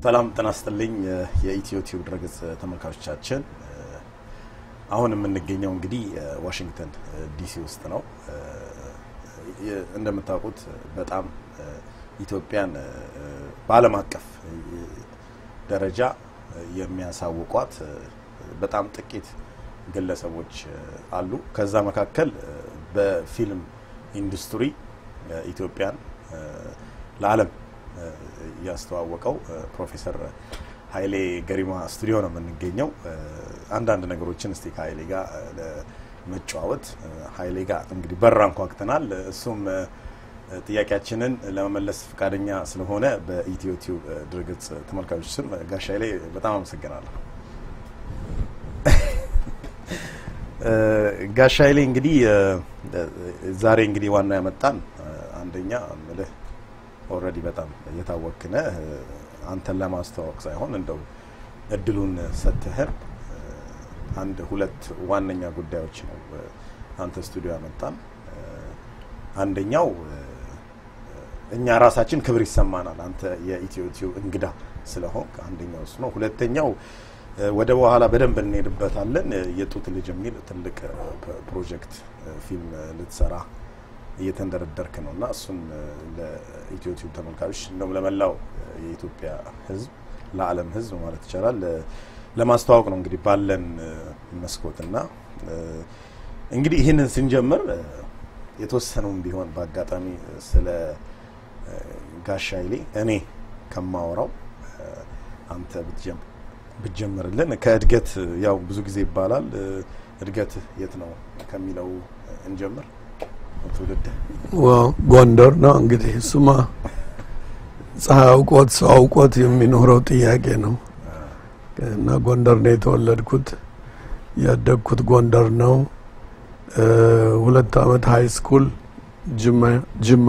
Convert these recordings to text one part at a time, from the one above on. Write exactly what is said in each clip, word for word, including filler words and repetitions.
ሰላም ተናስተልኝ የኢትዮቲዩብ ድረገጽ ተመልካቾቻችን አሁን የምንገኘው እንግዲህ ዋሽንግተን ዲሲ ውስጥ ነው እንደምታውቁት በጣም ኢትዮጵያን በዓለም አቀፍ ደረጃ የሚያሳውቋት በጣም ጥቂት ግለሰቦች አሉ ከዛ መካከል በፊልም ኢንዱስትሪ ኢትዮጵያን ለዓለም ያስተዋወቀው ፕሮፌሰር ኃይሌ ገሪማ ስቱዲዮ ነው የምንገኘው አንድ አንድ ነገሮችን እስቲ ከኃይሌ ጋር ለመጫወት ኃይሌ ጋር እንግዲህ በራን ኳክተናል እሱም ጥያቄያችንን ለመመለስ ፍቃደኛ ስለሆነ በኢትዮቲዩብ ድረገጽ ተመልካቾች ስም ጋሽ ኃይሌ በጣም አመሰግናለሁ ጋሽ ኃይሌ እንግዲህ ዛሬ እንግዲህ ዋና ያመጣን አንደኛ ማለት ኦሬዲ በጣም የታወቅነ አንተን ለማስተዋወቅ ሳይሆን እንደው እድሉን ሰተህ አንድ ሁለት ዋነኛ ጉዳዮች ነው አንተ ስቱዲዮ ያመጣን አንደኛው እኛ ራሳችን ክብር ይሰማናል አንተ የኢትዮቲዩብ እንግዳ ስለሆንክ አንደኛው እሱ ነው ሁለተኛው ወደ በኋላ በደንብ እንሄድበታለን የጡት ልጅ የሚል ትልቅ ፕሮጀክት ፊልም ልትሰራ እየተንደረደርክ ነውና እሱን ለኢትዮቲዩብ ተመልካቾች እንደም ለመላው የኢትዮጵያ ህዝብ ለዓለም ህዝብ ማለት ይችላል ለማስተዋወቅ ነው እንግዲህ ባለን መስኮትና እንግዲህ ይሄንን ስንጀምር የተወሰነውን ቢሆን በአጋጣሚ ስለ ጋሽ ኃይሌ እኔ ከማወራው አንተ ብትጀምር ብትጀምርልን ከእድገት ያው ብዙ ጊዜ ይባላል እድገት የት ነው ከሚለው እንጀምር ወጥወደ ዋው ጎንደር ነው እንግዲህ ሱማ ጻውቆት ጻውቆት የሚኖረው ጥያቄ ነው እና ጎንደር ነው የተወለድኩት ያደግኩት ጎንደር ነው ሁለት አመት ሃይ ስኩል ጅማ ጅማ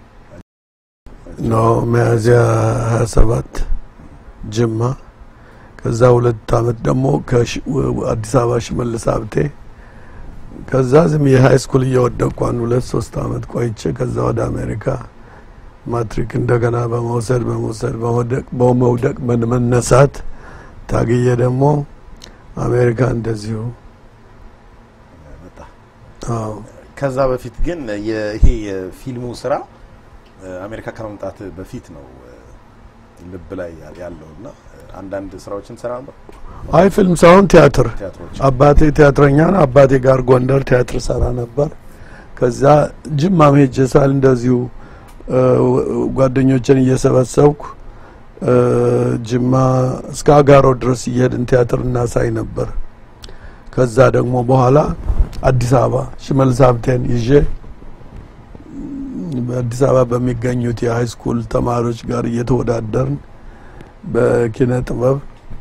ነው ሚያዝያ ሃያ ሰባት ጅማ ከዛ ሁለት አመት ደግሞ ከአዲስ አበባ ሽመልስ አብቴ ከዛ ዝም የሃይ ስኩል እየወደቅኳን ሁለት ሶስት አመት ቆይቼ ከዛ ወደ አሜሪካ ማትሪክ እንደገና በመውሰድ በመውሰድ በመውደቅ በመውደቅ መነሳት ታገየ ደግሞ አሜሪካ እንደዚሁ መጣ አዎ ከዛ በፊት ግን ይሄ የፊልሙ ስራ አሜሪካ ከመምጣት በፊት ነው ልብ ላይ ያለውና አንድ አንድ ስራዎችን ሰራ ነበር አይ ፊልም ሳይሆን ቲያትር አባቴ ቲያትረኛ ነው አባቴ ጋር ጎንደር ቲያትር ሰራ ነበር ከዛ ጅማ ሄጄ ሳል እንደዚሁ ጓደኞችን እየሰበሰብኩ ጅማ እስከ አጋሮ ድረስ እየሄድን ቲያትር እናሳይ ነበር ከዛ ደግሞ በኋላ አዲስ አበባ ሽመልስ አብቴን ይዤ በአዲስ አበባ በሚገኙት የሃይ ስኩል ተማሪዎች ጋር እየተወዳደርን በኪነ ጥበብ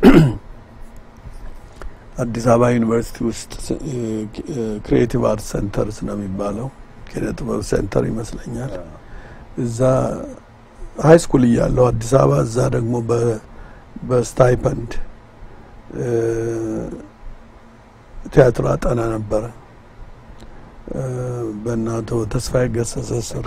አዲስ አበባ ዩኒቨርሲቲ ውስጥ ክሪኤቲቭ አርት ሴንተርስ ነው የሚባለው ኪነ ጥበብ ሴንተር ይመስለኛል እዛ ሃይ ስኩል እያለሁ አዲስ አበባ እዛ ደግሞ በ በስታይፐንድ ቲያትር አጠና ነበር በእናቶ ተስፋዬ ገሰሰ ስር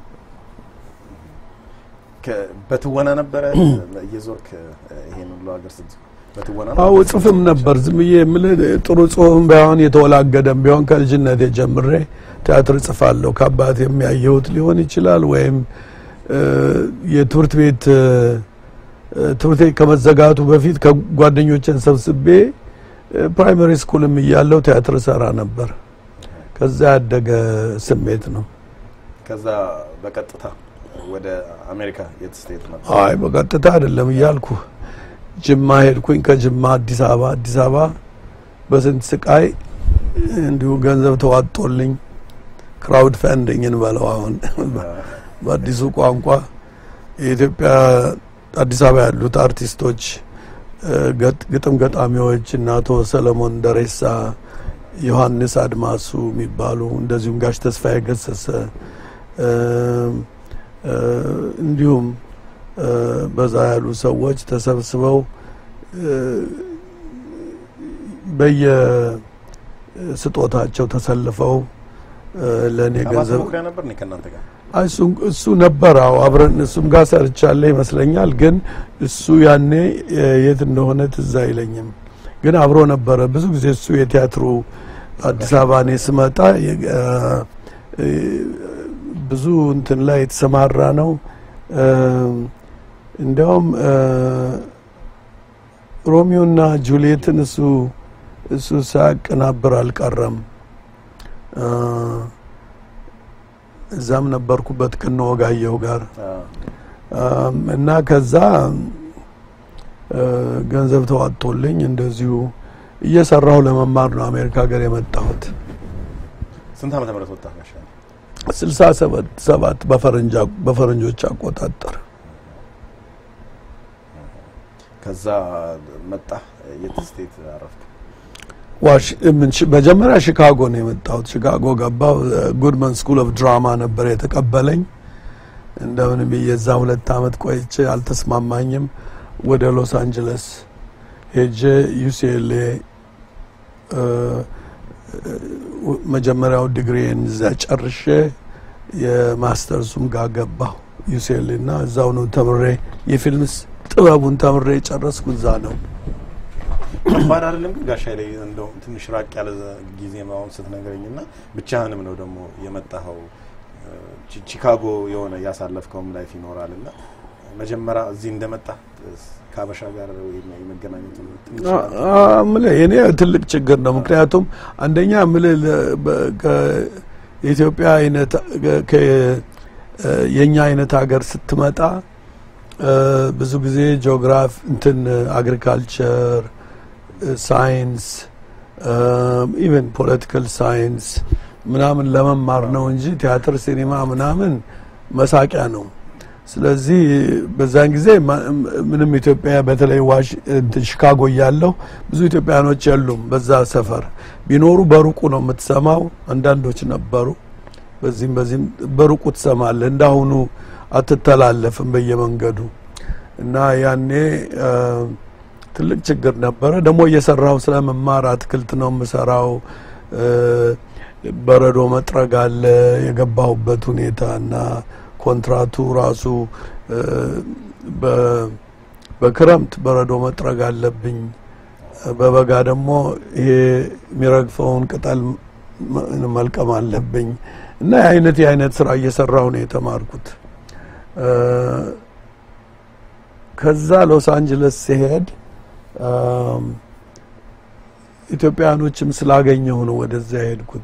በትወና ነበር የዞርክ ይሄን ሁሉ ሀገር ስንት በትወና አው ጽፍም ነበር ዝምዬ ምን ጥሩ ጽሁፍም ባይሆን የተወላገደም ቢሆን ከልጅነቴ ጀምሬ ቲያትር ጽፋለሁ ከአባቴ የሚያየውት ሊሆን ይችላል ወይም የትምህርት ቤት ትምህርት ቤት ከመዘጋቱ በፊት ከጓደኞቼን ሰብስቤ ፕራይመሪ ስኩልም እያለሁ ቲያትር ሰራ ነበር ከዛ ያደገ ስሜት ነው ከዛ በቀጥታ ወደ አሜሪካ የትስቴት ነበር አይ በቀጥታ አይደለም ይያልኩ ጅማ ሄድኩኝ ከጅማ አዲስ አበባ አዲስ አበባ በስንት ስቃይ እንዲሁ ገንዘብ ተዋጥቶልኝ ክራውድ ፋንዲንግን ባለው አሁን በአዲሱ ቋንቋ የኢትዮጵያ አዲስ አበባ ያሉት አርቲስቶች ግጥም ገጣሚዎች እና አቶ ሰለሞን ደሬሳ ዮሐንስ አድማሱ የሚባሉ እንደዚሁም ጋሽ ተስፋዬ ገሰሰ እንዲሁም በዛ ያሉ ሰዎች ተሰብስበው በየ ስጦታቸው ተሰልፈው ለኔ ገንዘብ ሞክራ ነበር ነው ከናንተ ጋር እሱ እሱ ነበርው አብረን እሱም ጋር ሰርቻለሁ ይመስለኛል ግን እሱ ያኔ የት እንደሆነ ትዝ አይለኝም ግን አብሮ ነበር ብዙ ጊዜ እሱ የቲያትሩ አዲስ አበባ ነው ስመጣ ብዙ እንትን ላይ ተሰማራ ነው እንደውም ሮሚዮና ጁሊየትን እሱ እሱ ሳቀናብር አልቀረም እዛም ነበርኩበት ከነወጋየው ጋር እና ከዛ ገንዘብ ተዋጥቶልኝ እንደዚሁ እየሰራው ለመማር ነው አሜሪካ ሀገር የመጣሁት ስንት አመት ተመረተ ወጣ ማሻአላ ስልሳ ሰባት በፈረንጃ በፈረንጆች አቆጣጠር ከዛ መጣ የት ስቴት አረፍክ ዋሽ ምን በመጀመሪያ ሺካጎ ነው የመጣሁት ሺካጎ ገባው ጉድማን ስኩል ኦፍ ድራማ ነበር የተቀበለኝ እንደምንም የዛ ሁለት አመት ቆይቼ አልተስማማኝም ወደ ሎስ አንጀለስ ሄጄ ዩሲኤልኤ መጀመሪያው ዲግሪን ዘጨርሼ የማስተርሱም ጋር ገባሁ ዩሲኤልኤ እና እዛው ነው ተምሬ የፊልምስ ጥበቡን ተምሬ ጨረስኩ እዛ ነው ባዳ አይደለም ግን ጋሻ ላይ እንደው ትንሽ ራቅ ያለ ጊዜ ነው ስትነግረኝና ብቻህንም ነው ደግሞ የመጣኸው ቺካጎ የሆነ ያሳለፍከው ላይፍ ይኖራልና መጀመሪያ እዚህ እንደመጣ ካበሻ ጋር የመገናኘት ነው ትንሽ አምለ የኔ ትልቅ ችግር ነው ምክንያቱም አንደኛ አምለ ከኢትዮጵያ አይነት የኛ አይነት ሀገር ስትመጣ ብዙ ጊዜ ጂኦግራፊ እንትን አግሪካልቸር ሳይንስ ኢቨን ፖለቲካል ሳይንስ ምናምን ለመማር ነው እንጂ ቲያትር ሲኒማ ምናምን መሳቂያ ነው ስለዚህ በዛን ጊዜ ምንም ኢትዮጵያ በተለይ ዋሽ ሺካጎ ያለው ብዙ ኢትዮጵያኖች የሉም በዛ ሰፈር ቢኖሩ በሩቁ ነው የምትሰማው አንዳንዶች ነበሩ በዚህም በዚህም በሩቁ ትሰማለህ እንዳሁኑ አትተላለፍም በየመንገዱ እና ያኔ ትልቅ ችግር ነበር ደግሞ እየሰራው ስለመማር አትክልት ነው የምሰራው በረዶ መጥረግ አለ የገባሁበት ሁኔታና ኮንትራቱ ራሱ በክረምት በረዶ መጥረግ አለብኝ በበጋ ደግሞ ይሄ ሚረግፈውን ቅጠል መልቀም አለብኝ እና አይነት የአይነት ስራ እየሰራው ነው የተማርኩት ከዛ ሎስ አንጀለስ ሲሄድ ኢትዮጵያኖችም ስላገኘው ነው ወደዛ ሄድኩት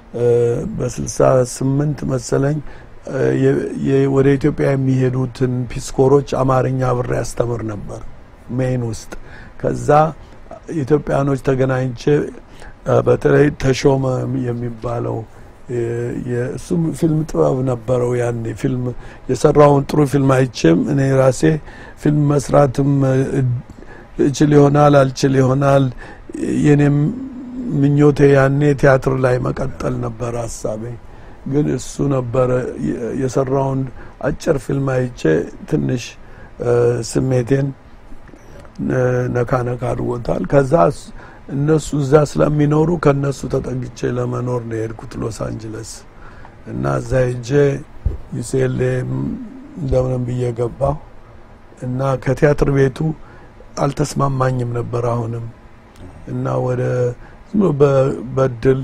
በ68 መሰለኝ ወደ ኢትዮጵያ የሚሄዱትን ፒስኮሮች አማርኛ ብር ያስተምር ነበር ሜን ውስጥ ከዛ ኢትዮጵያኖች ተገናኝቼ በተለይ ተሾመ የሚባለው የሱም ፊልም ጥበብ ነበረው ያኔ ፊልም የሰራውን ጥሩ ፊልም አይቼም እኔ ራሴ ፊልም መስራትም እችል ይሆናል አልችል ይሆናል የኔም ምኞቴ ያኔ ቲያትር ላይ መቀጠል ነበር ሐሳቤ ግን እሱ ነበር የሰራውን አጭር ፊልም አይቼ ትንሽ ስሜቴን ነካ ነካ አድርጎታል ከዛ እነሱ እዛ ስለሚኖሩ ከነሱ ተጠግቼ ለመኖር ነው የሄድኩት ሎስ አንጀለስ እና እዛ ሄጄ ዩሲኤልኤ እንደምንም ብዬ ገባሁ እና ከቲያትር ቤቱ አልተስማማኝም ነበር አሁንም እና ወደ በድል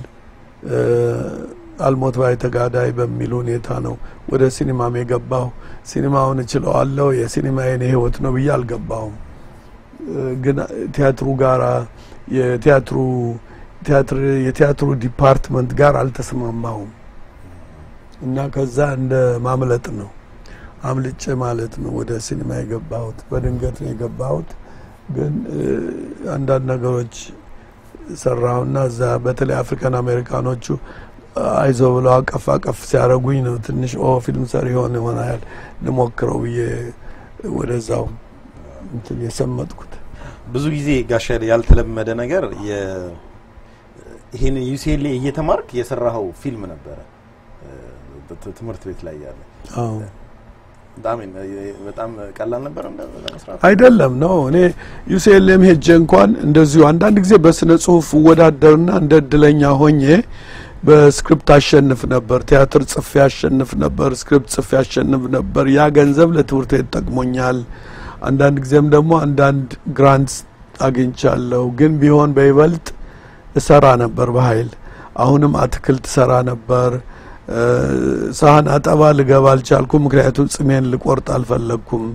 አልሞት ባይ ተጋዳይ በሚሉ ሁኔታ ነው ወደ ሲኒማም የገባሁ ሲኒማውን እችለዋለሁ የሲኒማዬን ህይወት ነው ብዬ አልገባሁም ግን ቲያትሩ ጋራ የቲያትሩ ቲያትር የቲያትሩ ዲፓርትመንት ጋር አልተስማማሁም እና ከዛ እንደ ማምለጥ ነው አምልጬ ማለት ነው ወደ ሲኒማ የገባሁት በድንገት ነው የገባሁት ግን አንዳንድ ነገሮች ሰራውና እዛ በተለይ አፍሪካን አሜሪካኖቹ አይዞ ብለው አቀፍ አቀፍ ሲያረጉኝ ነው ትንሽ ኦ ፊልም ሰሪ ሆነ ሆናል ለሞክረው ብዬ ወደዛው እንትን የሰመጥኩት ብዙ ጊዜ ጋሻ ያልተለመደ ነገር የ ይሄን ዩሲኤልኤ እየተማርክ የሰራው ፊልም ነበር ትምህርት ቤት ላይ ያለ አዎ ዳሜን በጣም ቀላል ነበር እንደመስራት አይደለም ነው እኔ ዩሲኤልኤም ሄጄ እንኳን እንደዚሁ አንዳንድ ጊዜ በስነ ጽሁፍ ወዳደርና እንደ እድለኛ ሆኜ በስክሪፕት አሸንፍ ነበር ቲያትር ጽፌ አሸንፍ ነበር ስክሪፕት ጽፌ አሸንፍ ነበር ያ ገንዘብ ለትምህርት ተጠቅሞኛል አንዳንድ ጊዜም ደግሞ አንዳንድ ግራንትስ አግኝቻለሁ ግን ቢሆን በይበልጥ እሰራ ነበር በኃይል አሁንም አትክልት ሰራ ነበር ሳህን አጠባ ልገባ አልቻልኩም ምክንያቱም ጽሜን ልቆርጥ አልፈለኩም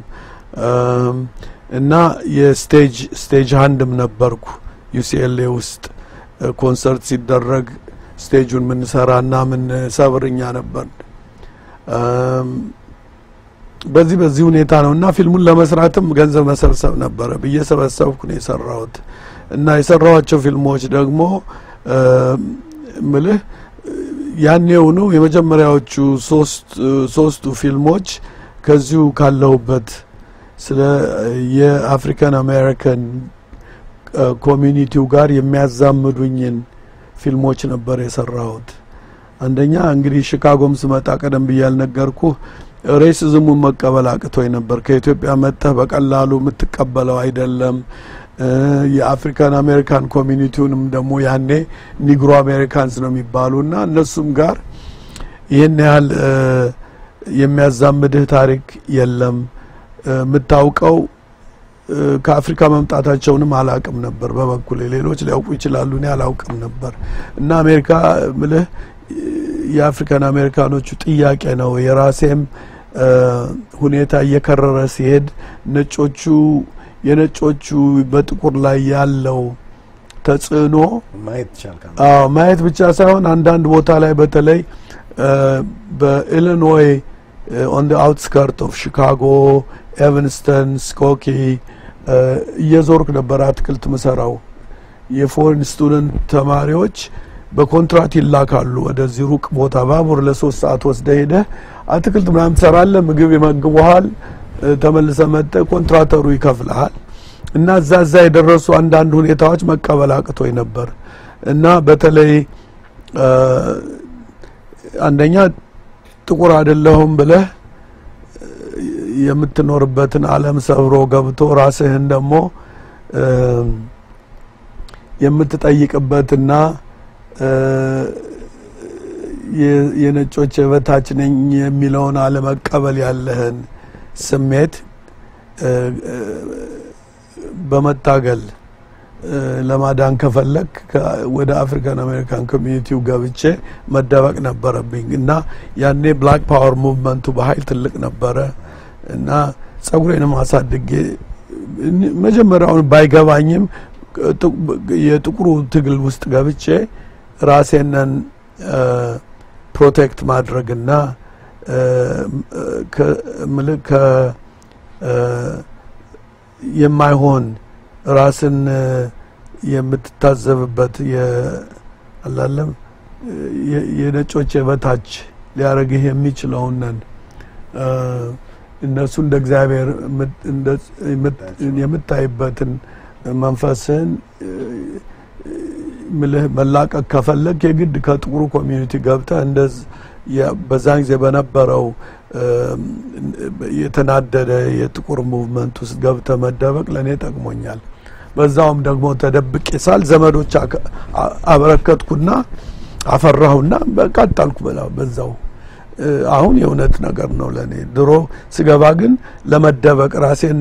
እና የስቴጅ ስቴጅ ሃንድም ነበርኩ ዩሲኤልኤ ውስጥ ኮንሰርት ሲደረግ ስቴጁን ምን ሰራና ምን ሰብርኛ ነበር በዚህ በዚህ ሁኔታ ነውና ፊልሙን ለመስራትም ገንዘብ መሰብሰብ ነበር በየሰበሰብኩ ነው የሰራሁት እና የሰራኋቸው ፊልሞች ደግሞ ምልህ ያኔው ነው የመጀመሪያዎቹ ሶስት ሶስቱ ፊልሞች ከዚሁ ካለውበት ስለ የአፍሪካን አሜሪካን ኮሚኒቲው ጋር የሚያዛምዱኝን ፊልሞች ነበር የሰራሁት አንደኛ እንግዲህ ሺካጎም ስመጣ ቀደም ብያል ነገርኩ ሬሲዝሙን መቀበል አቅቶኝ ነበር ከኢትዮጵያ መጣህ በቀላሉ የምትቀበለው አይደለም የአፍሪካን አሜሪካን ኮሚኒቲውንም ደግሞ ያኔ ኒግሮ አሜሪካንስ ነው የሚባሉና እነሱም ጋር ይሄን ያህል የሚያዛምድህ ታሪክ የለም ምታውቀው ከአፍሪካ መምጣታቸውንም አላቅም ነበር በበኩሌ ሌሎች ሊያውቁ ይችላሉ እኔ አላውቅም ነበር እና አሜሪካ ምልህ የአፍሪካን አሜሪካኖቹ ጥያቄ ነው የራሴም ሁኔታ እየከረረ ሲሄድ ነጮቹ የነጮቹ በጥቁር ላይ ያለው ተጽዕኖ ማየት ይቻላል አዎ ማየት ብቻ ሳይሆን አንዳንድ ቦታ ላይ በተለይ በኢሊኖይ on the outskirts of Chicago Evanston Skokie እየዞርኩ ነበር አትክልት መሰራው የፎሬን ስቱደንት ተማሪዎች በኮንትራት ይላካሉ ወደዚህ ሩቅ ቦታ ባቡር ለሶስት ሰዓት ወስደ ሄደ አትክልት ምናምን ተሰራለ ምግብ ይመግቡሃል ተመልሰ መጣ ኮንትራተሩ ይከፍልሃል እና ዛዛ የደረሱ አንዳንድ ሁኔታዎች መቀበል አቅቶኝ ነበር እና በተለይ አንደኛ ጥቁር አይደለሁም ብለህ የምትኖርበትን ዓለም ሰብሮ ገብቶ ራስህን ደግሞ የምትጠይቅበትና የነጮች በታች ነኝ የሚለውን አለመቀበል ያለህን ስሜት በመታገል ለማዳን ከፈለክ ወደ አፍሪካን አሜሪካን ኮሚኒቲው ገብቼ መደበቅ ነበረብኝ እና ያኔ ብላክ ፓወር ሙቭመንቱ በኃይል ትልቅ ነበረ እና ጸጉሬንም አሳድጌ መጀመሪያውን ባይገባኝም የጥቁሩ ትግል ውስጥ ገብቼ ራሴንን ፕሮቴክት ማድረግና ከመልከ የማይሆን ራስን የምትታዘብበት የአላለም የነጮች በታች ሊያረግህ የሚችለውን እነሱ እንደ እግዚአብሔር እንደ የምታይበትን መንፈስን ምልህ መላቀቅ ከፈለክ የግድ ከጥቁሩ ኮሚኒቲ ገብታ እንደዝ በዛን ጊዜ በነበረው የተናደደ የጥቁር ሙቭመንት ውስጥ ገብተ መደበቅ ለኔ ጠቅሞኛል በዛውም ደግሞ ተደብቄ ሳል ዘመዶች አበረከትኩና አፈራሁና በቃጣልኩ በላው በዛው አሁን የእውነት ነገር ነው ለኔ ድሮ ስገባ ግን ለመደበቅ ራሴን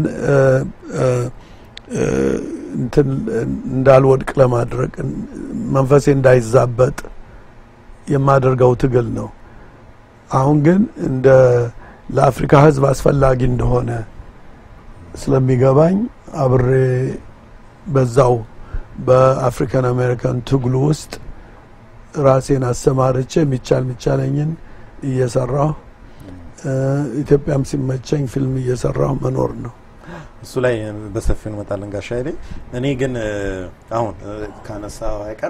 እንትን እንዳልወድቅ ለማድረግ መንፈሴ እንዳይዛበጥ የማደርገው ትግል ነው አሁን ግን እንደ ለአፍሪካ ህዝብ አስፈላጊ እንደሆነ ስለሚገባኝ አብሬ በዛው በአፍሪካን አሜሪካን ትግሉ ውስጥ ራሴን አሰማርቼ ሚቻል ሚቻለኝን እየሰራሁ ኢትዮጵያም ሲመቸኝ ፊልም እየሰራሁ መኖር ነው እሱ ላይ በሰፊው እንመጣለን ጋሽ ኃይሌ እኔ ግን አሁን ካነሳው አይቀር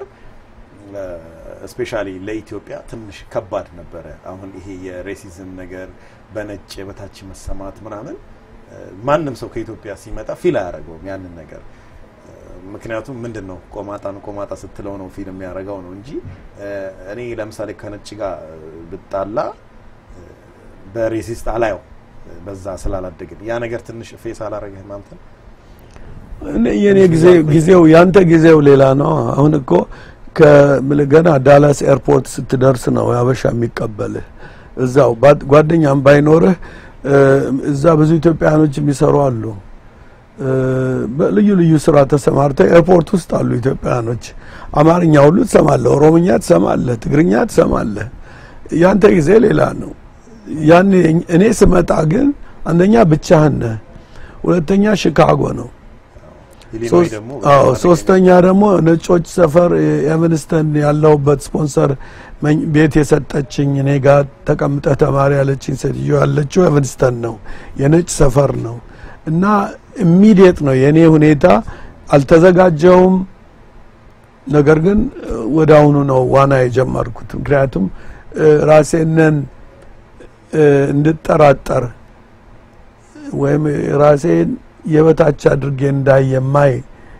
ስፔሻሊ ለኢትዮጵያ ትንሽ ከባድ ነበር አሁን ይሄ የሬሲዝም ነገር በነጭ በታች መሰማት ምናምን ማንንም ሰው ከኢትዮጵያ ሲመጣ ፊል ያደርገው ያንን ነገር ምክንያቱም ምንድነው ቆማጣን ቆማጣ ስትለው ነው ፊልም ያደርገው ነው እንጂ እኔ ለምሳሌ ከነጭ ጋር ብጣላ በሬሲስት አላየው በዛ ስላላደግን ያ ነገር ትንሽ ፌስ አላረገህም አንተ እኔ የኔ ጊዜ ጊዜው ያንተ ጊዜው ሌላ ነው አሁን እኮ ከገና ዳላስ ኤርፖርት ስትደርስ ነው ያበሻ የሚቀበልህ እዛው ጓደኛም ባይኖርህ እዛ ብዙ ኢትዮጵያኖች የሚሰሩ አሉ በልዩ ልዩ ስራ ተሰማርተው ኤርፖርት ውስጥ አሉ ኢትዮጵያኖች አማርኛ ሁሉ ትሰማለህ ኦሮምኛ ትሰማለህ ትግርኛ ትሰማለህ ያንተ ጊዜ ሌላ ነው ያን እኔ ስመጣ ግን አንደኛ ብቻህን ሁለተኛ ሺካጎ ነው ሶስተኛ ደግሞ ነጮች ሰፈር ኤቨንስተን ያለውበት ስፖንሰር ቤት የሰጠችኝ እኔ ጋር ተቀምጠ ተማሪ ያለችኝ ሰድዮ ያለችው ኤቨንስተን ነው የነጭ ሰፈር ነው እና ኢሚዲየት ነው የኔ ሁኔታ አልተዘጋጀውም ነገር ግን ወዳውኑ ነው ዋና የጀመርኩት ምክንያቱም ራሴንን እንድጠራጠር ወይም ራሴን የበታች አድርጌ እንዳየማይ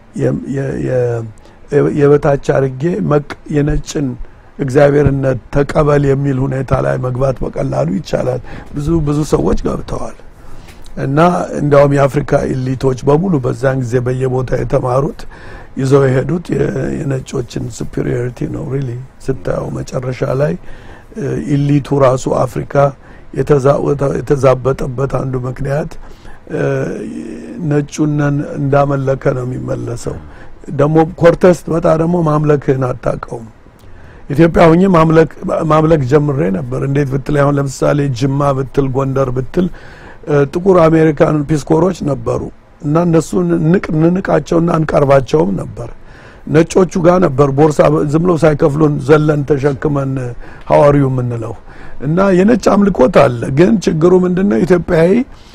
የበታች አድርጌ መቅ የነጭን እግዚአብሔርነት ተቀበል የሚል ሁኔታ ላይ መግባት በቀላሉ ይቻላል ብዙ ብዙ ሰዎች ገብተዋል እና እንደውም የአፍሪካ ኤሊቶች በሙሉ በዛን ጊዜ በየቦታ የተማሩት ይዘው የሄዱት የነጮችን ሱፐሪዮሪቲ ነው ሪሊ ስታው መጨረሻ ላይ ኤሊቱ ራሱ አፍሪካ የተዛበጠበት አንዱ ምክንያት ነጩን እንዳመለከ ነው የሚመለሰው ደሞ ኮርተስ መጣ ደሞ ማምለክን አጣቀው ኢትዮጵያ ሆኜ ማምለክ ማምለክ ጀምሬ ነበር እንዴት ብትል አሁን ለምሳሌ ጅማ ብትል ጎንደር ብትል ጥቁር አሜሪካን ፒስኮሮች ነበሩ እና እነሱን ንቅ ንንቃቸውና አንቀርባቸውም ነበር ነጮቹ ጋር ነበር ቦርሳ ዝምሎ ሳይከፍሉን ዘለን ተሸክመን ሐዋሪው ምንለው እና የነጭ አምልኮት አለ ግን ችግሩ ምንድነው ኢትዮጵያዊ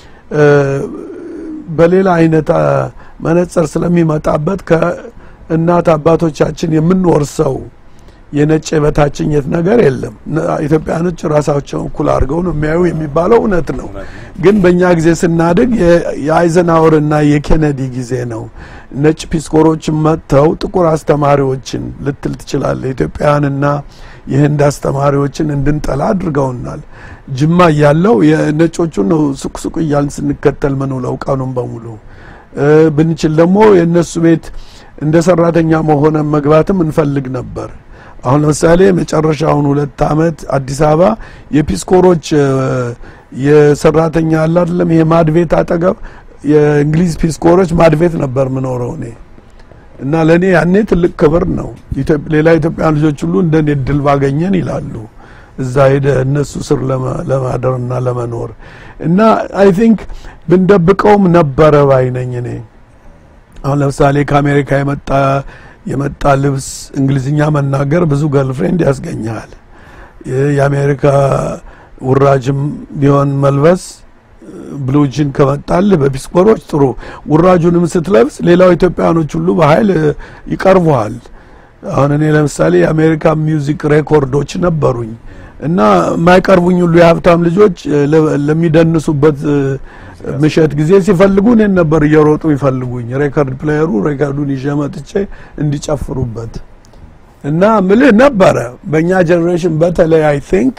በሌላ አይነት መነጽር ስለሚመጣበት ከእናት አባቶቻችን የምንወርሰው የነጭ በታችኝት ነገር የለም ኢትዮጵያኖች ራሳቸው ኩል አርገው ነው የሚያዩ የሚባለው እውነት ነው ግን በእኛ ጊዜ ስናድግ የአይዘናወርና የኬኔዲ ጊዜ ነው ነጭ ፒስኮሮች መጥተው ጥቁር አስተማሪዎችን ልትል ትችላለ ኢትዮጵያውያንና የህንድ አስተማሪዎችን እንድንጠላ አድርገውናል ጅማ ያለው የነጮቹን ነው ሱቅ ሱቅ ይያልን ስንከተል ምንውለው ቀኑን በሙሉ ብንችል ደግሞ የነሱ ቤት እንደ ሰራተኛ መሆነ መግባትም እንፈልግ ነበር አሁን ለምሳሌ መጨረሻውን ሁለት አመት አዲስ አበባ የፒስኮሮች የሰራተኛ አለ አይደለም ይሄ ማድቤት አጠገብ የእንግሊዝ ፒስኮሮች ማድቤት ነበር ምኖረው እኔ እና ለኔ ያኔ ትልቅ ክብር ነው ሌላ ኢትዮጵያን ልጆች ሁሉ እንደኔ ድል ባገኘን ይላሉ እዛ ሄደ እነሱ ስር ለማደርና ለመኖር እና አይ ቲንክ ብንደብቀውም ነበር ባይነኝ እኔ አሁን ለምሳሌ ከአሜሪካ የመጣ የመጣ ልብስ እንግሊዝኛ መናገር ብዙ ገርልፍሬንድ ያስገኛል የአሜሪካ ውራጅም ቢሆን መልበስ ብሉጂን ከመጣል በቢስኮሮች ጥሩ ውራጁንም ስትለብስ ሌላው ኢትዮጵያኖች ሁሉ በኃይል ይቀርቡሃል አሁን እኔ ለምሳሌ የአሜሪካ ሚውዚክ ሬኮርዶች ነበሩኝ እና ማይቀርቡኝ ሁሉ የሀብታም ልጆች ለሚደንሱበት ምሽት ጊዜ ሲፈልጉን ነበር እየሮጡ ይፈልጉኝ ሬኮርድ ፕሌየሩ ሬኮርዱን ይጀመጥቼ እንዲጨፍሩበት እና ምልህ ነበር በእኛ ጀነሬሽን በተለይ አይ ቲንክ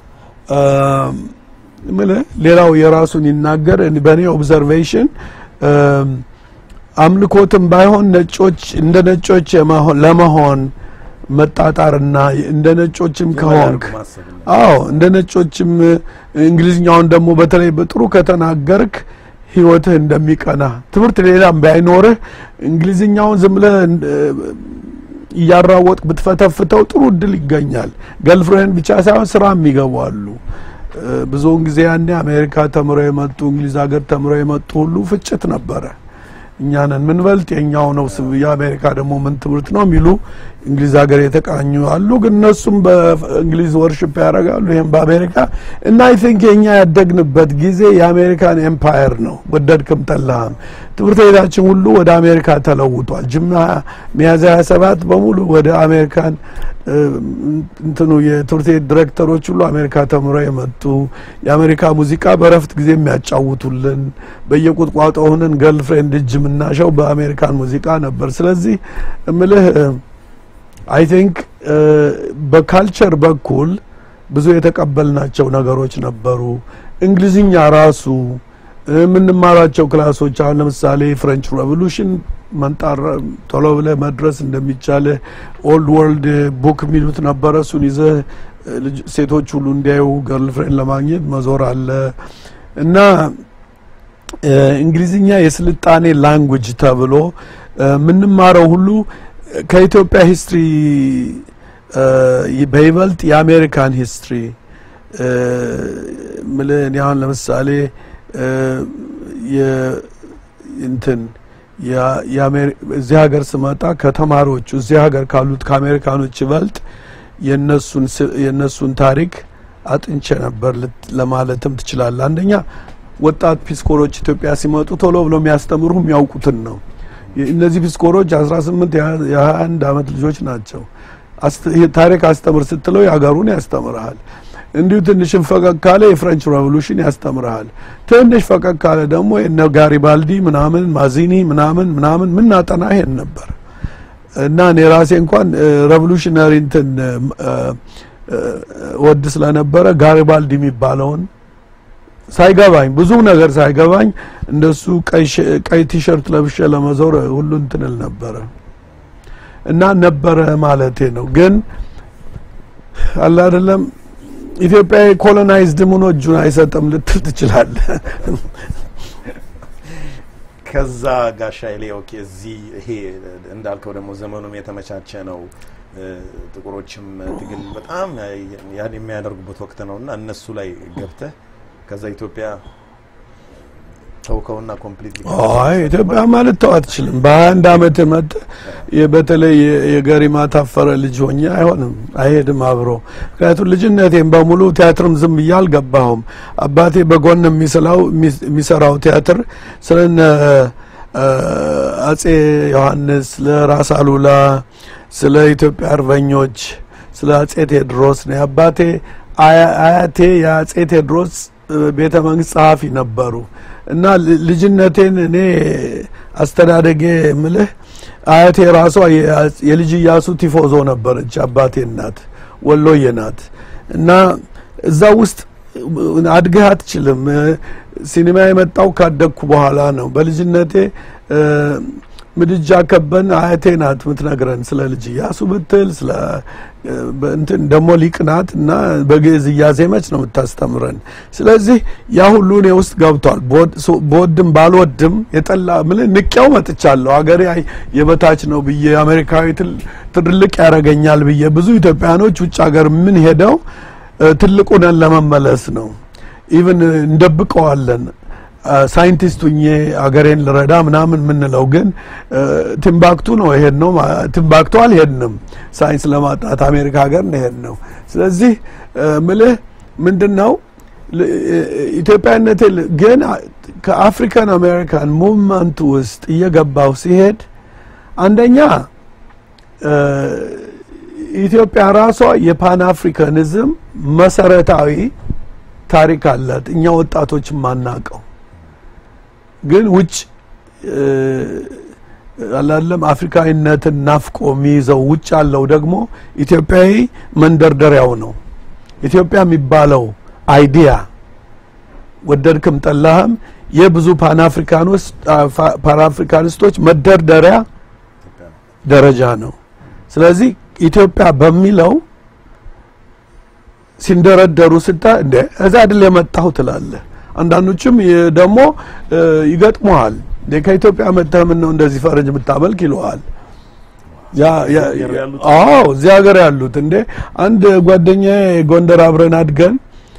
ምልህ ሌላው የራሱን ይናገር በኔ ኦብዘርቬሽን አምልኮትም ባይሆን ነጮች እንደ ነጮች ለመሆን መጣጣርና እንደ ነጮችም ከሆንክ አዎ እንደ ነጮችም እንግሊዝኛውን ደግሞ በተለይ በጥሩ ከተናገርክ ህይወትህ እንደሚቀና ትምርት ሌላም ባይኖርህ እንግሊዝኛውን ዝምለ ያራወጥ ብትፈተፍተው ጥሩ ድል ይገኛል ገርልፍሬንድ ብቻ ሳይሆን ስራም ይገባሉ ብዙውን ጊዜ አንዴ አሜሪካ ተምረው የመጡ እንግሊዝ ሀገር ተምረው የመጡ ሁሉ ፍጭት ነበር እኛንን ምን በልጥ የኛው ነው የአሜሪካ ደግሞ ምን ትምርት ነው የሚሉ እንግሊዝ ሀገር የተቃኙ አሉ ግን እነሱም በእንግሊዝ ወርሺፕ ያደርጋሉ ይሄን በአሜሪካ እና አይ ቲንክ የኛ ያደግንበት ጊዜ የአሜሪካን ኤምፓየር ነው ወደድክም ጠላህም ትምርት ቤታችን ሁሉ ወደ አሜሪካ ተለውጧል ጅማ ሚያዝያ ሃያ ሰባት በሙሉ ወደ አሜሪካን እንትኑ የትምርት ቤት ዲሬክተሮች ሁሉ አሜሪካ ተምረው የመጡ የአሜሪካ ሙዚቃ በረፍት ጊዜ የሚያጫውቱልን በየቁጥቋጦው ሆነን ገርልፍሬንድ ጅምና ሸው በአሜሪካን ሙዚቃ ነበር ስለዚህ እምልህ I think በካልቸር በኩል ብዙ የተቀበልናቸው ነገሮች ነበሩ እንግሊዝኛ ራሱ ምንማራቸው ክላሶች አሁን ለምሳሌ ፍሬንች ሬቮሉሽን መንጣር ቶሎ ብለ መድረስ እንደሚቻለ ኦልድ ወርልድ ቡክ ሚሉት ነበር እሱን ይዘ ሴቶች ሁሉ እንዲያዩ ገርልፍሬንድ ለማግኘት መዞር አለ እና እንግሊዝኛ የስልጣኔ ላንጉዌጅ ተብሎ ምንማረው ሁሉ ከኢትዮጵያ ሂስትሪ በይበልጥ የአሜሪካን ሂስትሪ ምለን ያውን ለምሳሌ የ እንትን ያ የአሜሪካ እዚህ ሀገር ስመጣ ከተማሪዎች እዚህ ሀገር ካሉት ከአሜሪካኖች ይበልጥ የነሱን የነሱን ታሪክ አጥንቼ ነበር ለማለትም ትችላል አንደኛ ወጣት ፒስኮሮች ኢትዮጵያ ሲመጡ ቶሎ ብሎ የሚያስተምሩም ያውቁትን ነው እነዚህ ፒስኮሮች አስራ ስምንት የሃያ አንድ አመት ልጆች ናቸው ታሪክ አስተምር ስትለው ያጋሩን ያስተምራል እንዲሁ ትንሽ ፈቀቅ ካለ የፍሬንች ሬቮሉሽን ያስተምራል ትንሽ ፈቀቅ ካለ ደግሞ እነ ጋሪባልዲ ምናምን ማዚኒ ምናምን ምናምን ምን አጠና ይሄን ነበር እና እኔ ራሴ እንኳን ሬቮሉሽነሪ እንትን ወድ ስለነበረ ጋሪባልዲ የሚባለውን ሳይገባኝ ብዙ ነገር ሳይገባኝ እንደሱ ቀይ ቲሸርት ለብሼ ለመዞር ሁሉ እንትንል ነበር እና ነበር ማለቴ ነው ግን አላ አይደለም ኢትዮጵያ ኮሎናይዝድ ሆኖ እጁን አይሰጥም ልትል ትችላለህ ከዛ ጋሻ ኃይሌ ኦኬ እዚህ ይሄ እንዳልከው ደግሞ ዘመኑም የተመቻቸ ነው ጥቁሮችም ትግል በጣም ያን የሚያደርጉበት ወቅት ነውና እነሱ ላይ ገብተህ ከዛ ኢትዮጵያ ተውከውና ኮምፕሊትሊ አይ ኢትዮጵያ ማለት ተው አትችልም በአንድ አመት መጥ በተለይ የገሪማ ታፈረ ልጅ ሆኜ አይሆንም አይሄድም አብሮ ምክንያቱም ልጅነቴን በሙሉ ቲያትርም ዝም ይያል ገባሁም አባቴ በጎን የሚሰራው የሚሰራው ቲያትር ስለነ አጼ ዮሐንስ ለራስ አሉላ ስለ ኢትዮጵያ አርበኞች ስለ አጼ ቴዎድሮስ ነው አባቴ አያቴ የአጼ ቴዎድሮስ ቤተ መንግስት ጸሐፊ ነበሩ እና ልጅነቴን እኔ አስተዳደጌ ምልህ አያቴ ራሷ የልጅ ያሱ ቲፎዞ ነበረች አባቴ እናት ወሎዬ ናት እና እዛ ውስጥ አድገህ አትችልም ሲኒማ የመጣው ካደኩ በኋላ ነው በልጅነቴ ምድጃ ከበን አያቴ ናት ምትነግረን ስለ ልጅ ያሱ ብትል ስለ እንትን ደሞ ሊቅናት እና በግዕዝ ያዜመች ነው ምታስተምረን ስለዚህ ያ ሁሉ ነው ውስጥ ገብቷል ቦድም ባልወድም የጠላ ምን ንቄው መጥቻለሁ አገሬ የበታች ነው ብዬ አሜሪካዊ ትልቅ ያረጋኛል ብዬ ብዙ ኢትዮጵያኖች ውጭ ሀገር ምን ሄደው ትልቁን ለመመለስ ነው ኢቭን እንደብቀዋለን ሳይንቲስቱኝ አገሬን ለረዳ ምናምን ምንለው ግን ቲምባክቱ ነው ይሄን ነው ቲምባክቱ አልሄድንም ሳይንስ ለማጣት አሜሪካ ሀገር ነው ይሄን ነው ስለዚህ ምልህ ምንድነው ኢትዮጵያነቴ ግን ከአፍሪካን አሜሪካን ሙቭመንት ውስጥ እየገባው ሲሄድ አንደኛ ኢትዮጵያ ራሷ የፓን አፍሪካኒዝም መሰረታዊ ታሪክ አላት እኛ ወጣቶች ማናቀው ግን ውጭ አላለም አፍሪካዊነትን ናፍቆ ሚይዘው ውጭ ያለው ደግሞ ኢትዮጵያዊ መንደርደሪያው ነው ኢትዮጵያ የሚባለው አይዲያ ወደድክም ጠላህም የብዙ ፓን አፍሪካኖስ ፓን አፍሪካኒስቶች መደርደሪያ ደረጃ ነው ስለዚህ ኢትዮጵያ በሚለው ሲንደረደሩ ስታ እንደ እዛ አይደል የመጣው ትላለህ አንዳንዶችም ደግሞ ይገጥሙሃል ለከኢትዮጵያ መተም ነው እንደዚህ ፈረጅ ብታበልክ ይሏል ያ ያ አዎ እዚህ ሀገር ያሉት እንደ አንድ ጓደኛዬ ጎንደር አብረን አድገን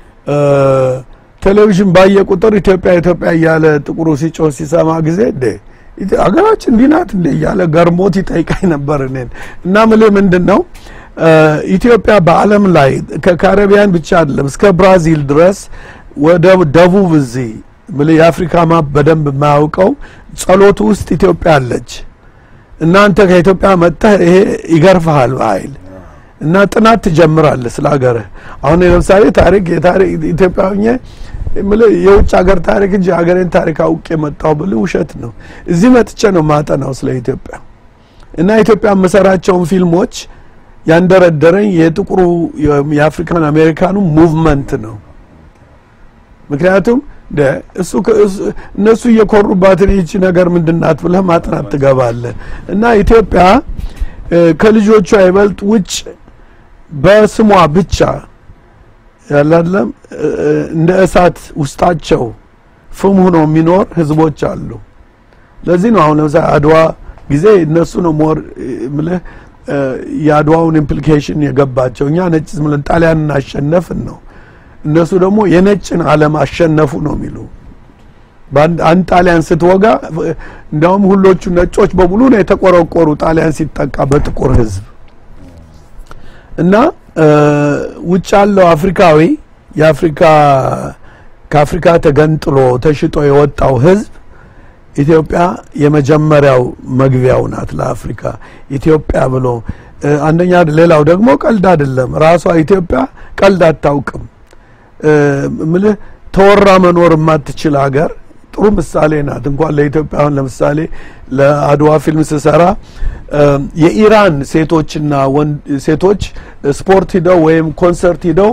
ቴሌቪዥን ባየ ቁጥር ኢትዮጵያ ኢትዮጵያ ያለ ጥቁሩ ሲጮህ ሲሰማ ጊዜ እንደ አገራችን ዲናት እንደ ያለ ገርሞት ይጠይቃይ ነበር እኔን እና ምለ ምንድነው ኢትዮጵያ በአለም ላይ ከካሪቢያን ብቻ አይደለም እስከ ብራዚል ድረስ ወደ ደቡብ እዚህ ምለ የአፍሪካ ማፕ በደንብ ማያውቀው ጸሎት ውስጥ ኢትዮጵያ አለች እናንተ ከኢትዮጵያ መጣህ ይሄ ይገርፋል ባይል እና ጥናት ትጀምራለህ ስለ ሀገር አሁን ለምሳሌ ታሪክ የታሪክ ኢትዮጵያውኛ ምለ የውጭ ሀገር ታሪክ እንጂ ሀገሬን ታሪክ አውቄ መጣው ብለ ውሸት ነው እዚህ መጥቼ ነው ማጠናው ስለ ኢትዮጵያ እና ኢትዮጵያ መሰራቸው ፊልሞች ያንደረደረኝ የጥቁሩ የአፍሪካን አሜሪካኑ ሙቭመንት ነው ምክንያቱም እሱ እነሱ እየኮሩባት እቺ ነገር ምንድናት ብለህ ማጥናት ትገባለህ እና ኢትዮጵያ ከልጆቿ አይበልጥ ውጭ በስሟ ብቻ ያላለም እንደ እሳት ውስጣቸው ፍም ሆኖ የሚኖር ህዝቦች አሉ ለዚህ ነው አሁን ለዛ አድዋ ጊዜ እነሱ ነው ሞር ምልህ ያድዋውን ኢምፕሊኬሽን የገባቸው እኛ ነጭ ምለን ጣሊያንን አሸነፍን ነው እነሱ ደግሞ የነጭን ዓለም አሸነፉ ነው የሚሉ ባንድ ጣሊያን ስትወጋ እንደውም ሁሎቹ ነጮች በሙሉ ነው የተቆረቆሩ ጣሊያን ሲጠቃ በጥቁር ህዝብ እና ውጭ ያለው አፍሪካዊ የአፍሪካ ከአፍሪካ ተገንጥሎ ተሽጦ የወጣው ህዝብ ኢትዮጵያ የመጀመሪያው መግቢያው ናት ለአፍሪካ ኢትዮጵያ ብሎ አንደኛ ሌላው ደግሞ ቀልድ አይደለም ራሷ ኢትዮጵያ ቀልድ አታውቅም ምልህ ተወራ መኖር ማትችል ሀገር ጥሩ ምሳሌ ናት እንኳን ለኢትዮጵያ አሁን ለምሳሌ ለአድዋ ፊልም ሲሰራ የኢራን ሴቶችና ሴቶች ስፖርት ሂደው ወይም ኮንሰርት ሂደው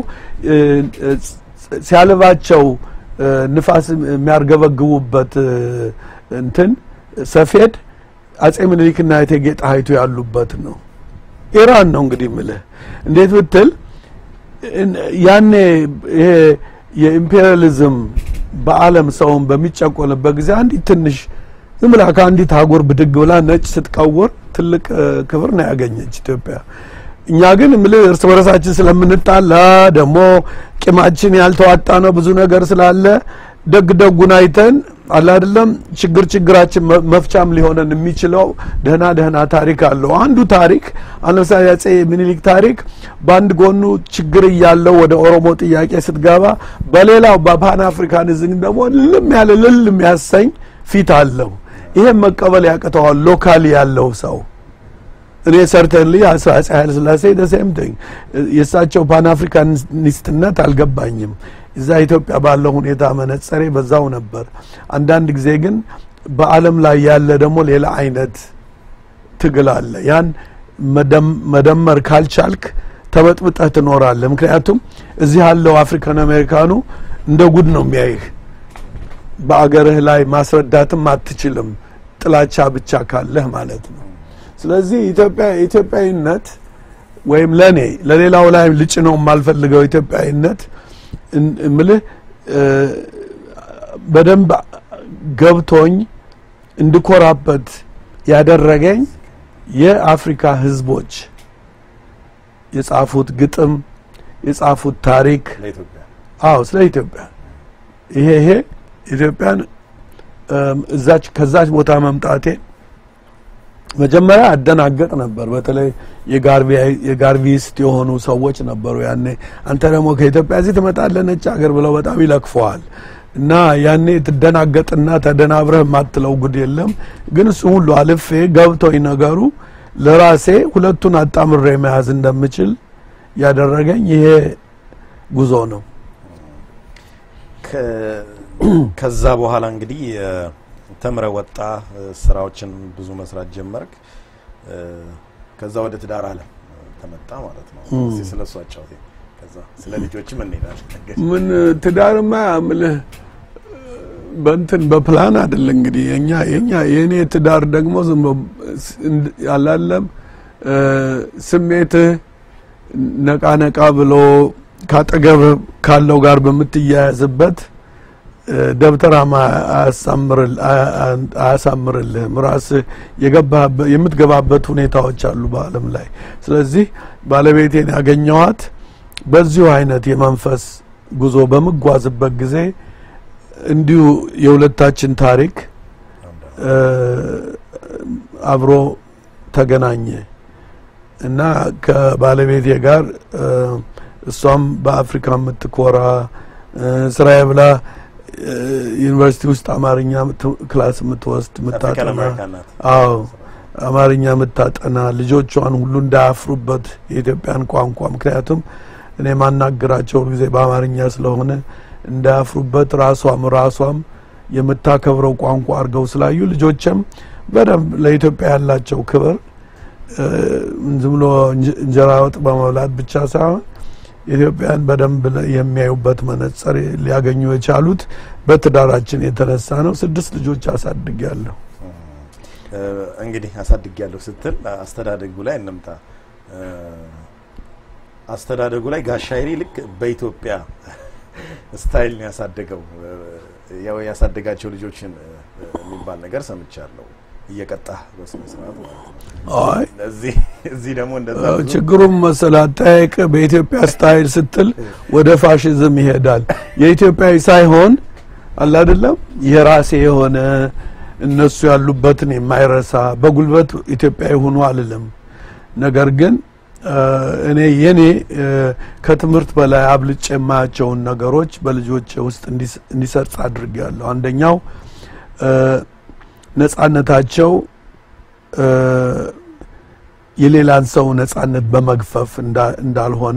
ሲያልባቸው ንፋስ የሚያርገበግቡበት እንትን ሰፌድ አጼ ምኒልክና እቴጌ ጣይቱ ያሉበት ነው ኢራን ነው እንግዲህ ምልህ እንዴት ብትል ያኔ ይሄ የኢምፔሪያሊዝም በአለም ሰውን በሚጨቆንበት ጊዜ አንዲ ትንሽ ዝም ብላ ከአንዲት ሀገር ብድግ ብላ ነጭ ስትቀወር ትልቅ ክብር ነው ያገኘች ኢትዮጵያ እኛ ግን ምልህ እርስ በራሳችን ስለምንጣላ ደሞ ቂማችን ያልተዋጣ ነው ብዙ ነገር ስላለ ደግ ደጉን አይተን አላ አይደለም ችግር ችግራችን መፍቻም ሊሆነን የሚችለው ደህና ደህና ታሪክ አለው አንዱ ታሪክ አለምሳሌ አጼ ምኒልክ ታሪክ ባንድ ጎኑ ችግር ያለው ወደ ኦሮሞ ጥያቄ ስትገባ በሌላው በፓን አፍሪካኒዝም ደግሞ ልም ያለ ልም ያሰኝ ፊት አለው ይሄ መቀበል ያቀተዋል ሎካሊ ያለው ሰው እኔ ሰርተንሊ አጼ ኃይለ ሥላሴ the same thing የሳቸው ፓን አፍሪካኒስትነት አልገባኝም እዛ ኢትዮጵያ ባለው ሁኔታ መነጽሬ በዛው ነበር አንዳንድ ጊዜ ግን በአለም ላይ ያለ ደግሞ ሌላ አይነት ትግል አለ ያን መደመር ካልቻልክ ተበጥብጠህ ትኖራለህ ምክንያቱም እዚህ ያለው አፍሪካን አሜሪካኑ እንደ ጉድ ነው የሚያይህ በአገርህ ላይ ማስረዳትም አትችልም ጥላቻ ብቻ ካለህ ማለት ነው ስለዚህ ኢትዮጵያ ኢትዮጵያዊነት ወይም ለኔ ለሌላው ላይ ልጭ ነው ማልፈልገው ኢትዮጵያዊነት ምልህ በደንብ ገብቶኝ እንድኮራበት ያደረገኝ የአፍሪካ ህዝቦች የጻፉት ግጥም የጻፉት ታሪክ ለኢትዮጵያ አዎ ስለ ኢትዮጵያ ይሄ ይሄ ኢትዮጵያን እዛች ከዛች ቦታ መምጣቴ መጀመሪያ አደናገጥ ነበር በተለይ የጋርቪ የጋርቪስት የሆኑ ሰዎች ነበሩ ያኔ አንተ ደግሞ ከኢትዮጵያ እዚህ ተመጣለ ነጭ ሀገር ብለው በጣም ይለክፈዋል እና ያኔ ተደናገጥና ተደናብረህ ማትለው ጉድ የለም ግን እሱ ሁሉ አልፌ ገብቶኝ ነገሩ ለራሴ ሁለቱን አጣምሬ መያዝ እንደምችል ያደረገኝ ይሄ ጉዞ ነው ከዛ በኋላ እንግዲህ ተምረ ወጣ ስራዎችን ብዙ መስራት ጀመርክ ከዛ ወደ ትዳር አለ ተመጣ ማለት ነው እዚህ ስለሱ አጫውቴ ከዛ ስለ ልጆችም እንሄዳለን ምን ትዳርማ ምልህ በእንትን በፕላን አይደል እንግዲህ የኛ የኛ የኔ ትዳር ደግሞ ዝም ያላለም ስሜት ነቃ ነቃ ብሎ ካጠገብ ካለው ጋር በመትያያዝበት ደብተራማ አሳምርል አሳምርልህ ምራስ የገባበት የምትገባበት ሁኔታዎች አሉ በአለም ላይ ስለዚህ ባለቤቴን ያገኘዋት በዚሁ አይነት የመንፈስ ጉዞ በመጓዝበት ጊዜ እንዲሁ የሁለታችን ታሪክ አብሮ ተገናኘ እና ከባለቤቴ ጋር እሷም በአፍሪካ የምትኮራ ስራዬ ብላ ዩኒቨርሲቲ ውስጥ አማርኛ ክላስ የምትወስድ መታጠና አዎ አማርኛ መታጠና ልጆቿን ሁሉ እንዳያፍሩበት የኢትዮጵያን ቋንቋ ምክንያቱም እኔ ማናገራቸው ጊዜ በአማርኛ ስለሆነ እንዳያፍሩበት ራሷም ራሷም የምታከብረው ቋንቋ አርገው ስላዩ ልጆችም በደም ለኢትዮጵያ ያላቸው ክብር ዝምሎ እንጀራ ወጥ በመብላት ብቻ ሳይሆን ኢትዮጵያን በደንብ የሚያዩበት መነጽር ሊያገኙ የቻሉት በትዳራችን የተነሳ ነው ስድስት ልጆች አሳድጋለሁ እንግዲህ አሳድጋለሁ ስትል አስተዳደጉ ላይ እንምጣ አስተዳደጉ ላይ ጋሻይሪ ልክ በኢትዮጵያ ስታይል ያሳደገው ያው ያሳደጋቸው ልጆችን የሚባል ነገር ሰምቻለሁ እየቀጣ በስነ ስርዓት አይ እዚህ እዚህ ደግሞ እንደዛ ችግሩም መሰላጣይቅ በኢትዮጵያ ስታይል ስትል ወደ ፋሺዝም ይሄዳል የኢትዮጵያዊ ሳይሆን አለ አይደለም የራሴ የሆነ እነሱ ያሉበትን የማይረሳ በጉልበት ኢትዮጵያዊ ሆኖ አይደለም ነገር ግን እኔ የኔ ከትምርት በላይ አብልጬ ማያቸው ነገሮች በልጆች ውስጥ እንዲሰርጽ አድርጋለሁ አንደኛው ነጻነታቸው የሌላን ሰው ነጻነት በመግፈፍ እንዳልሆነ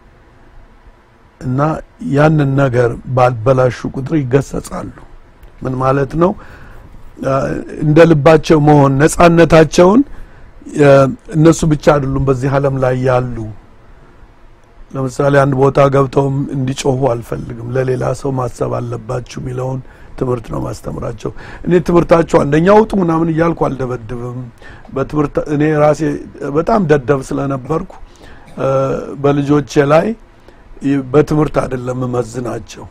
እና ያንን ነገር ባልበላሹ ቁጥር ይገሰጻሉ ምን ማለት ነው እንደልባቸው መሆን ነጻነታቸውን እነሱ ብቻ አይደሉም በዚህ ዓለም ላይ ያሉ ለምሳሌ አንድ ቦታ ገብተው እንዲጮሁ አልፈልግም ለሌላ ሰው ማሰብ አለባችሁ ሚለውን ትምርት ነው ማስተምራቸው እኔ ትምርታቸው አንደኛው ወጡ ምናምን ይያልኩ አልደበድብም በትምርት እኔ ራሴ በጣም ደደብ ስለነበርኩ በልጆቼ ላይ በትምርት አይደለም መዝናቸው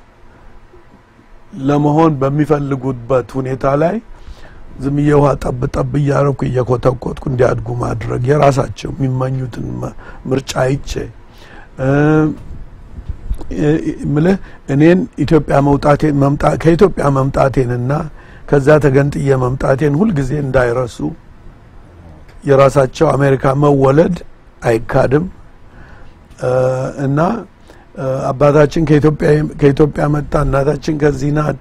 ለመሆን በሚፈልጉበት ሁኔታ ላይ ዝም ይየዋ ጠብ ጠብ ያረኩ እየኮተኮትኩ እንዲያድጉ ማድረግ የራሳቸው የሚመኙትን ምርጫ አይቼ ምለ እኔን ኢትዮጵያ መውጣቴ መምጣ ከኢትዮጵያ መምጣቴንና ከዛ ተገንጥዬ መምጣቴን ሁሉ ጊዜ እንዳይረሱ የራሳቸው አሜሪካ መወለድ አይካድም እና አባታችን ከኢትዮጵያ ከኢትዮጵያ መጣ እናታችን ከዚህ ናት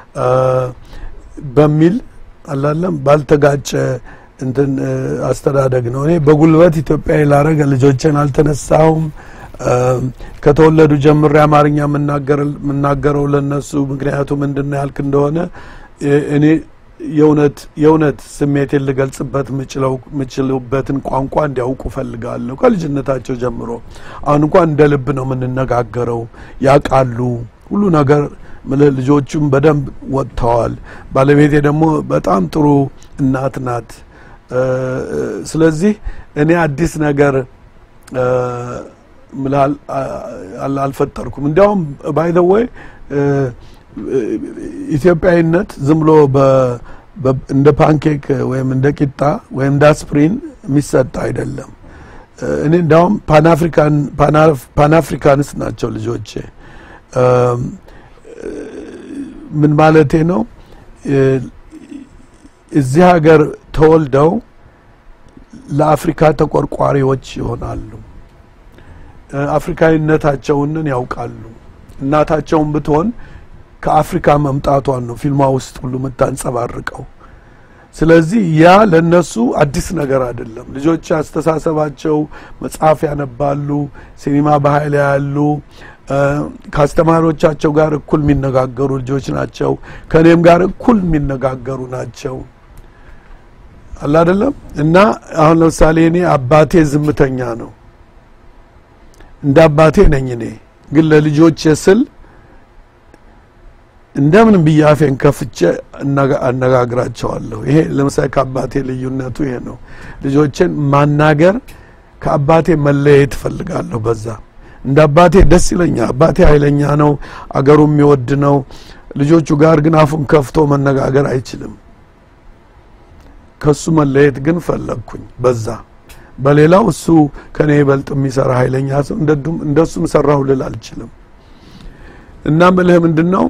በሚል አላለም ባልተጋጨ እንትን አስተዳደግ ነው እኔ በጉልበት ኢትዮጵያዊ ላረገ ልጆችን አልተነሳውም ከተወለዱ ጀምሮ አማርኛ መናገር መናገረው ለነሱ ምክንያቱም ምንድነው ያልክ እንደሆነ እኔ የውነት የውነት ስሜቴን ልገልጽበት ምችለው ምችልበትን ቋንቋ እንዲያውቁ ፈልጋለሁ ከልጅነታቸው ጀምሮ አሁን እንኳን እንደልብ ነው ምንነጋገረው ያቃሉ ሁሉ ነገር ልጆቹም በደንብ ወጥተዋል ባለቤቴ ደግሞ በጣም ጥሩ እናት ናት ስለዚህ እኔ አዲስ ነገር ምላል አልፈጠርኩም እንዲያውም ባይ ዘ ወይ ኢትዮጵያዊነት ዝምሎ እንደ ፓንኬክ ወይም እንደ ቂጣ ወይም እንደ አስፕሪን የሚሰጥ አይደለም እኔ እንዲያውም ፓን አፍሪካን ፓን አፍሪካንስ ናቸው ልጆቼ ምን ማለቴ ነው እዚህ ሀገር ተወልደው ለአፍሪካ ተቆርቋሪዎች ይሆናሉ አፍሪካዊነታቸውን ያውቃሉ እናታቸውን ብትሆን ከአፍሪካ መምጣቷን ነው ፊልማ ውስጥ ሁሉ መታንጸባርቀው ስለዚህ ያ ለነሱ አዲስ ነገር አይደለም ልጆች አስተሳሰባቸው መጽሐፍ ያነባሉ ሲኒማ በኃይል ያሉ ካስተማሮቻቸው ጋር እኩል የሚነጋገሩ ልጆች ናቸው ከኔም ጋር እኩል የሚነጋገሩ ናቸው አላ አይደለም እና አሁን ለምሳሌ እኔ አባቴ ዝምተኛ ነው እንደ አባቴ ነኝ እኔ ግን ለልጆች ስል እንደምን ቢያፈን ከፍቼ አነጋግራቸዋለሁ ይሄ ለምሳሌ ከአባቴ ልዩነቱ ይሄ ነው ልጆችን ማናገር ከአባቴ መለየት ፈልጋለሁ በዛ እንደ አባቴ ደስ ይለኛል አባቴ ኃይለኛ ነው አገሩም ይወድ ነው ልጆቹ ጋር ግን አፉን ከፍቶ መነጋገር አይችልም ከሱ መለየት ግን ፈለግኩኝ በዛ በሌላው እሱ ከኔ ይበልጥ የሚሰራ ኃይለኛ ሰው እንደዱም እንደሱም ሰራው ልል አልችልም እና መልህ ምንድነው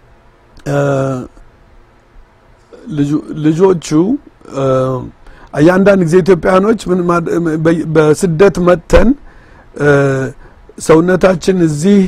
ልጆቹ አያንዳንድ ጊዜ ኢትዮጵያኖች ምን በስደት መተን ሰውነታችን እዚህ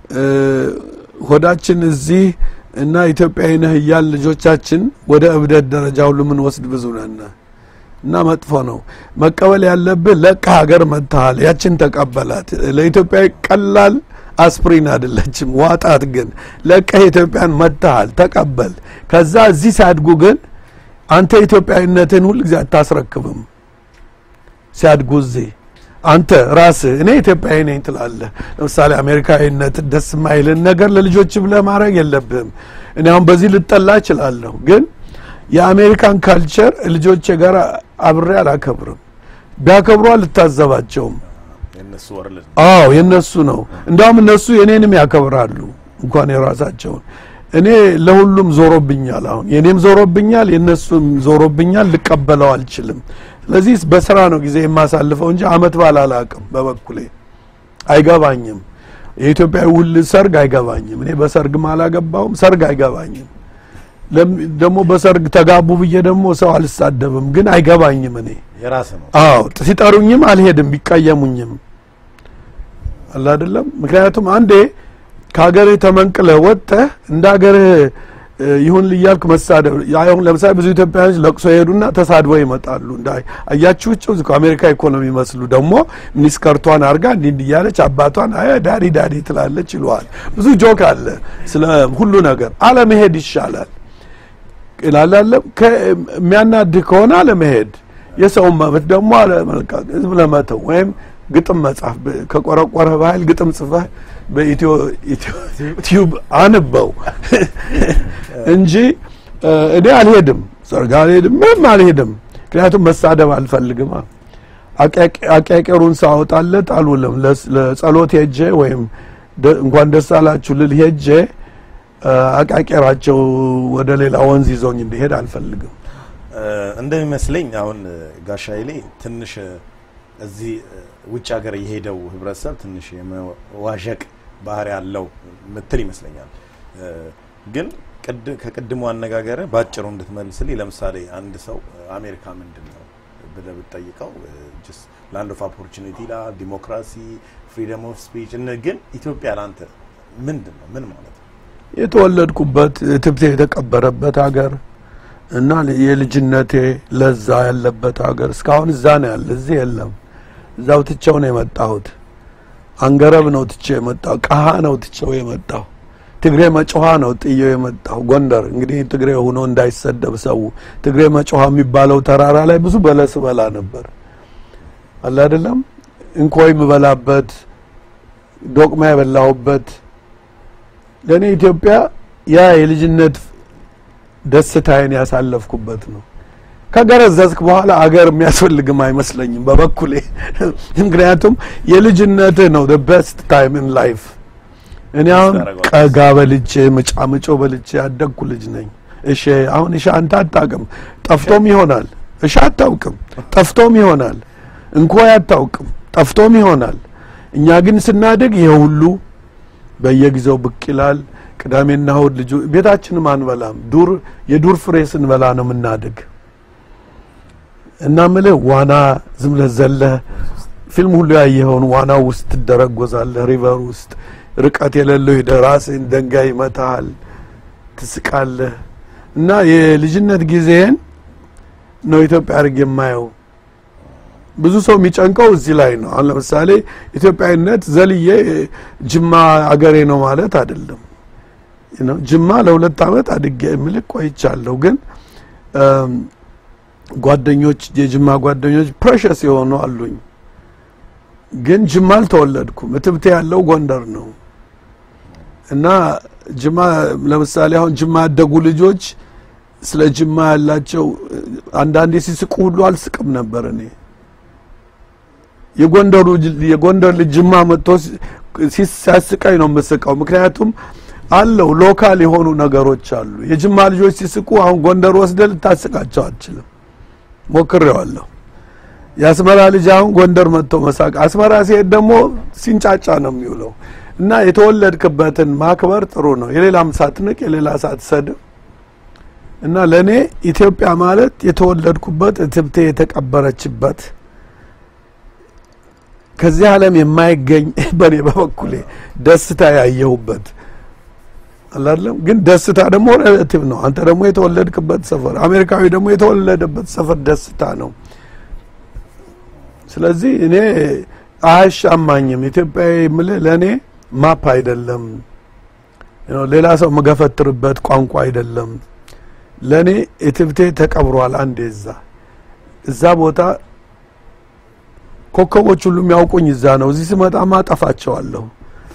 ሆዳችን እዚህ እና ኢትዮጵያዊ ነህ ይያል ልጆቻችን ወደ እብደት ደረጃ ሁሉ ምን ወስድ ብዙ ነን እና መጥፎ ነው መቀበል ያለብህ ለካ ሀገር መጣል ያችን ተቀበላት ለኢትዮጵያ ቀላል አስፕሪን አይደለችም ዋጣት ግን ለካ ኢትዮጵያን መጣል ተቀበል ከዛ እዚህ ሳድጉ ግን አንተ ኢትዮጵያዊነትን ሁሉ ግዜ አታስረክብም ሲያድጉ እዚህ አንተ ራስ እኔ ኢትዮጵያዊ ነኝ ትላለህ ለምሳሌ አሜሪካዊነት ደስ ማይልን ነገር ለልጆች ብለ ማድረግ የለብህም እኔ አሁን በዚህ ልጠላ እችላለሁ ግን የአሜሪካን ካልቸር ልጆች ጋር አብሬ አላከብርም ቢያከብሩ አልታዘባቸውም የነሱ ወርልድ አዎ የነሱ ነው እንደውም እነሱ የኔንም ያከብራሉ እንኳን የራሳቸው እኔ ለሁሉም ዞሮብኛል አሁን የኔም ዞሮብኛል የነሱም ዞሮብኛል ልቀበለው አልችልም ስለዚህ በስራ ነው ጊዜ የማሳልፈው እንጂ አመት ባላላቅም በበኩሌ አይገባኝም የኢትዮጵያ ውል ሰርግ አይገባኝም እኔ በሰርግ ማላገባውም ሰርግ አይገባኝም ደሞ በሰርግ ተጋቡ ብዬ ደሞ ሰው አልሳደብም ግን አይገባኝም እኔ የራስ ነው አዎ ሲጠሩኝም አልሄድም ቢቀየሙኝም አላ አይደለም ምክንያቱም አንዴ ካገሬ ተመንቅለ ወጣ እንዳገሬ ይሁን ልያልክ መሳደብ ያው ለምሳሌ ብዙ ኢትዮጵያውያን ለቅሶ ይሄዱና ተሳድበው ይመጣሉ እንዳይ አያችሁቸው እዚህ አሜሪካ ኢኮኖሚ መስሉ ደሞ ሚኒስከርቷን አርጋ እንዲ እንዲያለች አባቷን አይ ዳዲ ዳዲ ትላለች ይሏል ብዙ ጆክ አለ ስለ ሁሉ ነገር አለ መሄድ ይሻላል ይላልለም ከሚያናድ ከሆነ አለ መሄድ የሰው መብት ደሞ አለ መልካም ህዝብ ለማተው ወይም ግጥም መጻፍ ከቆረቆረ ባህል ግጥም ጽፈህ በኢትዮ ዩቲዩብ አንበው እንጂ እኔ አልሄድም ሰርግ አልሄድም ምንም አልሄድም ምክንያቱም መሳደብ አልፈልግም አቀቀሩን ሳውጣለት አልውልም ለጸሎት ሄጄ ወይም እንኳን ደስ አላችሁ ልል ሄጄ አቀቀራቸው ወደ ሌላ ወንዝ ይዞኝ እንዲሄድ አልፈልግም እንደሚመስለኝ አሁን ጋሽ ኃይሌ ትንሽ እዚህ ውጭ ሀገር የሄደው ህብረተሰብ ትንሽ የመዋዠቅ ባህሪ ያለው ምትል ይመስለኛል ግን ከቀድሞ አነጋገረ ባጭሩ እንድትመልስልኝ ለምሳሌ አንድ ሰው አሜሪካ ምንድነው ብለህ ብትጠይቀው just land of opportunity ላ ዲሞክራሲ freedom of speech እና ግን ኢትዮጵያ ላንተ ምንድነው ምን ማለት ነው የተወለድኩበት ትብቴ የተቀበረበት ሀገር እና የልጅነቴ ለዛ ያለበት ሀገር እስካሁን እዛ ነው ያለ እዚህ የለም እዛው ትቼው ነው የመጣሁት አንገረብ ነው ትቼው የመጣው ቀሃ ነው ትቼው የመጣው ትግሬ መጮሃ ነው ጥዬው የመጣው ጎንደር እንግዲህ ትግሬ ሆኖ እንዳይሰደብ ሰው ትግሬ መጮሃ የሚባለው ተራራ ላይ ብዙ በለስ በላ ነበር አለ አይደለም እንኮይ መበላበት ዶቅማ የበላውበት ለኔ ኢትዮጵያ ያ የልጅነት ደስታዬን ያሳለፍኩበት ነው ከገረዘዝክ በኋላ አገር የሚያስፈልግም አይመስለኝም በበኩሌ ምክንያቱም የልጅነት ነው the best time in life እኔ አሁን ቀጋ በልቼ መጫመጮ በልቼ ያደግኩ ልጅ ነኝ እሺ አሁን እሺ አንተ አጣቀም ጠፍቶም ይሆናል እሺ አጣውቅም ጠፍቶም ይሆናል እንኳን ያጣውቅም ጠፍቶም ይሆናል እኛ ግን ስናደግ ይሄ ሁሉ በየጊዜው ብቅ ይላል ቅዳሜና እሁድ ልጅ ቤታችንን አንበላም ዱር የዱር ፍሬስን በላ ነው ምናደግ እና ምለ ዋና ዝም ለዘለ ፊልም ሁሉ ያየውን ዋና ውስጥ ተደረጎዛለ ሪቨር ውስጥ ርቀት የሌለው ይደራስን ደንጋይ መታል ትስቃለ እና የልጅነት ጊዜን ነው ኢትዮጵያ አርግ የማየው ብዙ ሰው የሚጨንቀው እዚህ ላይ ነው አሁን ለምሳሌ ኢትዮጵያዊነት ዘልዬ ጅማ አገሬ ነው ማለት አይደለም you know ጅማ ለሁለት አመት አድጌ ምልክ ቆይቻለሁ ግን ጓደኞች የጅማ ጓደኞች precious የሆኑ አሉኝ ግን ጅማ አልተወለድኩም እትብቴ ያለው ጎንደር ነው እና ጅማ ለምሳሌ አሁን ጅማ ያደጉ ልጆች ስለ ጅማ ያላቸው አንዳንዴ ሲስቁ ሁሉ አልስቅም ነበር እኔ የጎንደሩ የጎንደር ልጅ ጅማ መጥቶ ሲሳስቀኝ ነው መስቀው ምክንያቱም አለው ሎካል የሆኑ ነገሮች አሉ የጅማ ልጆች ሲስቁ አሁን ጎንደር ወስደል ታስቃቸው አትችልም ሞክሬዋለሁ ያስመራ ልጅ አሁን ጎንደር መጥቶ መሳቅ አስመራ ሲሄድ ደግሞ ሲንጫጫ ነው የሚውለው እና የተወለድክበትን ማክበር ጥሩ ነው የሌላም ሳትንቅ የሌላ ሳትሰድብ እና ለኔ ኢትዮጵያ ማለት የተወለድኩበት እትብቴ የተቀበረችበት ከዚህ ዓለም የማይገኝ በኔ በበኩሌ ደስታ ያየሁበት አላለም ግን ደስታ ደግሞ ሪሌቲቭ ነው አንተ ደግሞ የተወለድክበት ሰፈር አሜሪካዊ ደግሞ የተወለደበት ሰፈር ደስታ ነው ስለዚህ እኔ አሻማኝም ኢትዮጵያዊ ምለ ለኔ ማፕ አይደለም ነው ሌላ ሰው መገፈትርበት ቋንቋ አይደለም ለኔ እትብቴ ተቀብሯል አንዴ እዛ እዛ ቦታ ኮከቦች ሁሉ የሚያውቁኝ እዛ ነው እዚህ ስመጣ ማጠፋቸዋለሁ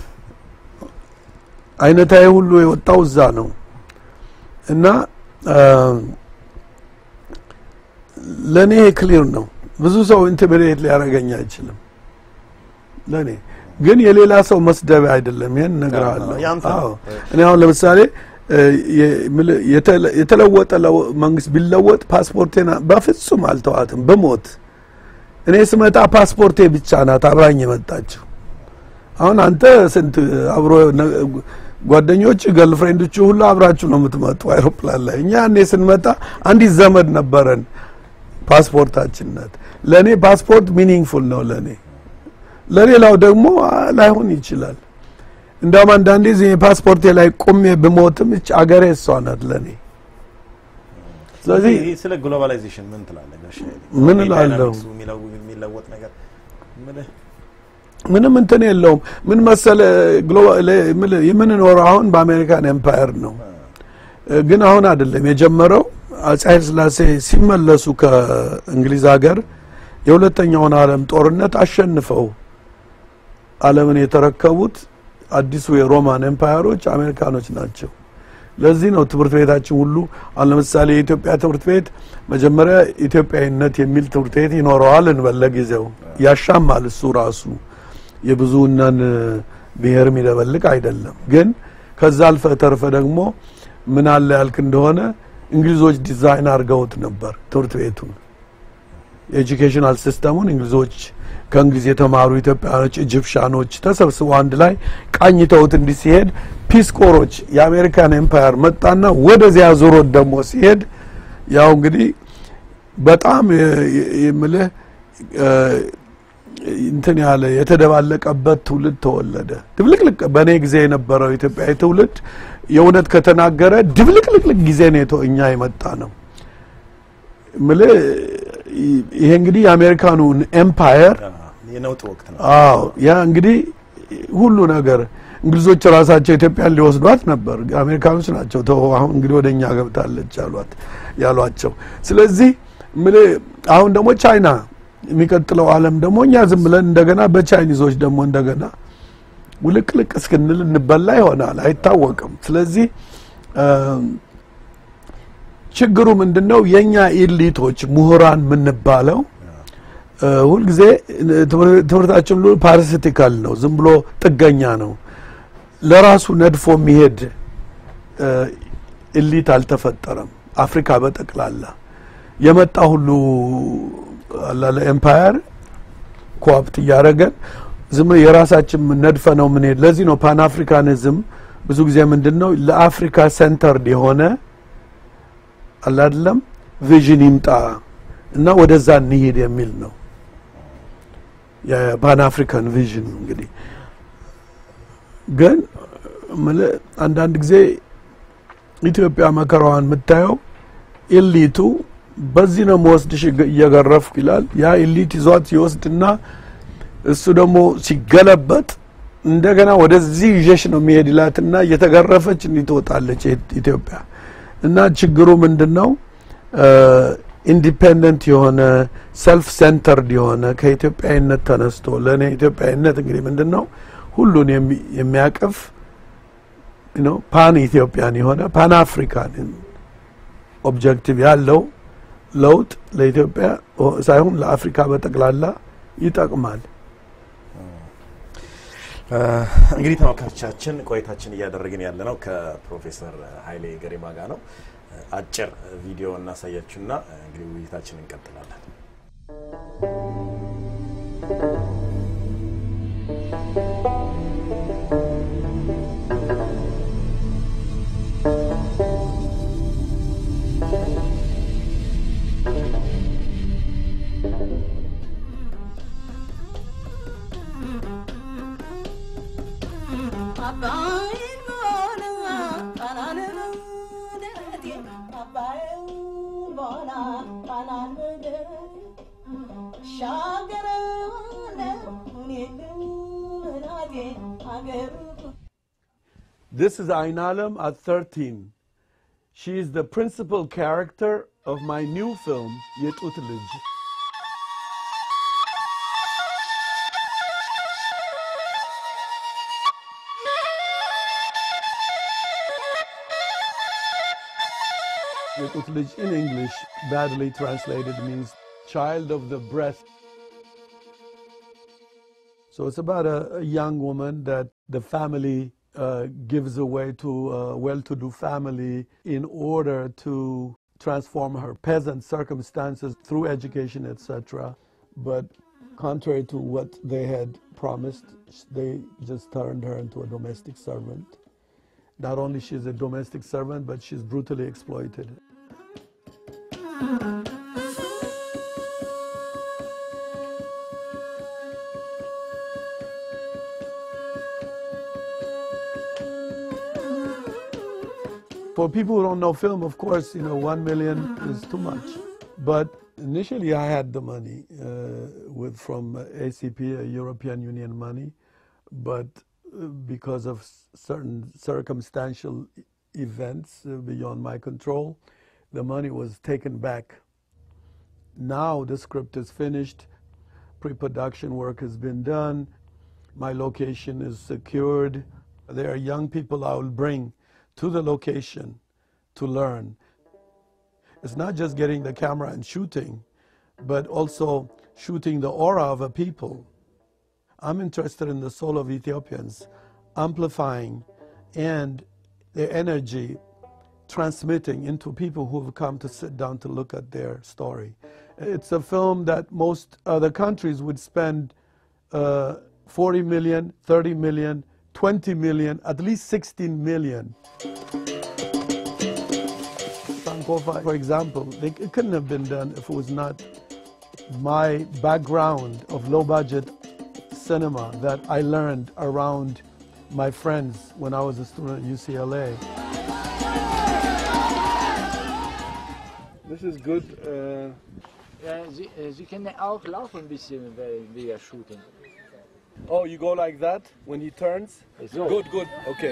አይነታዬ ሁሉ የወጣው እዛ ነው እና ለኔ ክሊር ነው ብዙ ሰው ኢንተርፕሬት ሊያረጋኝ አይችልም ለኔ ግን የሌላ ሰው መስደብ አይደለም ይሄን ነገር አለ አዎ እኔ አሁን ለምሳሌ የተለወጠ መንግስት ቢለወጥ ፓስፖርቴና በፍጹም አልተዋትም በሞት እኔ ስመጣ ፓስፖርቴ ብቻ ናት አብራኝ የመጣችው አሁን አንተ ስንት አብሮ ጓደኞች ገርልፍሬንዶች ሁሉ አብራችሁ ነው የምትመጡ አይሮፕላን ላይ እኛ እኔ ስንመጣ አንዲ ዘመድ ነበረን ፓስፖርታችን ናት ለኔ ፓስፖርት ሚኒንግፉል ነው ለኔ ለሌላው ደግሞ ላይሆን ይችላል እንደውም አንዳንዴ እዚህ ፓስፖርቴ ላይ ቆሜ በሞትም እቺ አገሬ እሷ ናት ለኔ ስለዚህ ስለ ግሎባላይዜሽን ምን ትላለህ ጋሽ ምን እላለሁ የሚለወጥ ነገር ምንም እንትን የለውም ምን መሰለ ግሎባል ምን ኖር አሁን በአሜሪካን ኤምፓየር ነው ግን አሁን አይደለም የጀመረው አፄ ኃይለ ሥላሴ ሲመለሱ ከእንግሊዝ ሀገር የሁለተኛውን ዓለም ጦርነት አሸንፈው ዓለምን የተረከቡት አዲሱ የሮማን ኤምፓየሮች አሜሪካኖች ናቸው ለዚህ ነው ትምህርት ቤታችን ሁሉ አሁን ለምሳሌ የኢትዮጵያ ትምህርት ቤት መጀመሪያ ኢትዮጵያዊነት የሚል ትምህርት ቤት ይኖረዋል እንበለጊዜው ያሻማል እሱ ራሱ የብዙናን ብሔር የሚደበልቅ አይደለም ግን ከዛ አልፈ ተርፈ ደግሞ ምን አለ ያልክ እንደሆነ እንግሊዞች ዲዛይን አድርገውት ነበር ትምህርት ቤቱን ኤጁኬሽናል ሲስተሙን እንግሊዞች ከእንግሊዝ የተማሩ ኢትዮጵያኖች ኢጂፕሻኖች ተሰብስበው አንድ ላይ ቃኝተውት እንዲሲሄድ ፒስ ኮሮች የአሜሪካን ኤምፓየር መጣና ወደዚያ ዞሮት ደግሞ ሲሄድ ያው እንግዲህ በጣም የምልህ እንትን ያለ የተደባለቀበት ትውልድ ተወለደ ድብልቅልቅ በኔ ጊዜ የነበረው ኢትዮጵያዊ ትውልድ የውነት ከተናገረ ድብልቅልቅ ጊዜ ነው እኛ የመጣ ነው ምለ ይሄ እንግዲህ የአሜሪካኑን ኤምፓየር የነውጥ ወቅት ነው አዎ ያ እንግዲህ ሁሉ ነገር እንግሊዞች ራሳቸው ኢትዮጵያን ሊወስዷት ነበር አሜሪካኖች ናቸው ተው አሁን እንግዲህ ወደኛ ገብታለች ያሏት ያሏቸው ስለዚህ ምለ አሁን ደግሞ ቻይና የሚቀጥለው ዓለም ደግሞ እኛ ዝም ብለን እንደገና በቻይኒዞች ደግሞ እንደገና ውልቅልቅ እስክንል እንበላ ይሆናል አይታወቅም ስለዚህ ችግሩ ምንድነው የኛ ኢሊቶች ምሁራን ምንባለው ሁሉ ጊዜ ትምህርታችን ሁሉ ፓራሲቲካል ነው ዝም ብሎ ጥገኛ ነው ለራሱ ነድፎ የሚሄድ ኢሊት አልተፈጠረም አፍሪካ በጠቅላላ የመጣ ሁሉ አላለ ኤምፓየር ኮአፕት ያረገን ዝም የራሳችን ነድፈ ነው ምን ለዚህ ነው ፓን አፍሪካኒዝም ብዙ ጊዜ ምንድነው ለአፍሪካ ሴንተርድ የሆነ አላደለም ቪዥን ይምጣ እና ወደዛ እንሄድ የሚል ነው የፓን አፍሪካን ቪዥን እንግዲህ ግን አንዳንድ ጊዜ ኢትዮጵያ መከራዋን መታየው ኢሊቱ በዚህ ነው ወስድሽ እየገረፍኩ ይላል ያ ኢሊት ይዟት ይወስድና እሱ ደግሞ ሲገለበጥ እንደገና ወደዚህ ይዤሽ ነው የሚሄድላትና እየተገረፈች እንድትወጣለች ኢትዮጵያ እና ችግሩ ምንድነው ኢንዲፔንደንት የሆነ ሰልፍ ሴንተርድ የሆነ ከኢትዮጵያዊነት ተነስቶ ለኔ ኢትዮጵያዊነት እንግዲህ ምንድነው ሁሉን የሚያቀፍ you know ፓን ኢትዮጵያን የሆነ ፓን አፍሪካን ኦብጀክቲቭ ያለው ለውጥ ለኢትዮጵያ ሳይሆን ለአፍሪካ በጠቅላላ ይጠቅማል እንግዲህ ተመልካቾቻችን ቆይታችን እያደረግን ያለነው ከፕሮፌሰር ኃይሌ ገሪማ ጋር ነው አጭር ቪዲዮ እናሳያችሁና እንግዲህ ውይይታችንን እንቀጥላለን This is Ainalem at thirteen. She is the principal character of my new film, Yetut Lij. የጡት ልጅ in English badly translated means child of the breast. So it's about a, a young woman that the family uh, gives away to a well-to-do family in order to transform her peasant circumstances through education, et cetera. But contrary to what they had promised, they just turned her into a domestic servant. Not only she's a domestic servant, but she's brutally exploited. For people who don't know film, of course, you know, one million is too much. But initially I had the money uh, with from A C P, uh, European Union money, but uh, because of certain circumstantial events uh, beyond my control, the money was taken back. Now the script is finished, pre-production work has been done, my location is secured. There are young people I will bring to the location to learn. It's not just getting the camera and shooting, but also shooting the aura of a people. I'm interested in the soul of Ethiopians, amplifying and their energy transmitting into people who have come to sit down to look at their story. It's a film that most other countries would spend uh, forty million, thirty million, twenty million, at least sixteen million. For example, it couldn't have been done if it was not my background of low-budget cinema that I learned around my friends when I was a student at U C L A. This is good. Uh, Ja, Sie, Sie können auch laufen ein bisschen, während wir shooten. Oh, you go like that when he turns? So. Good, good. Okay.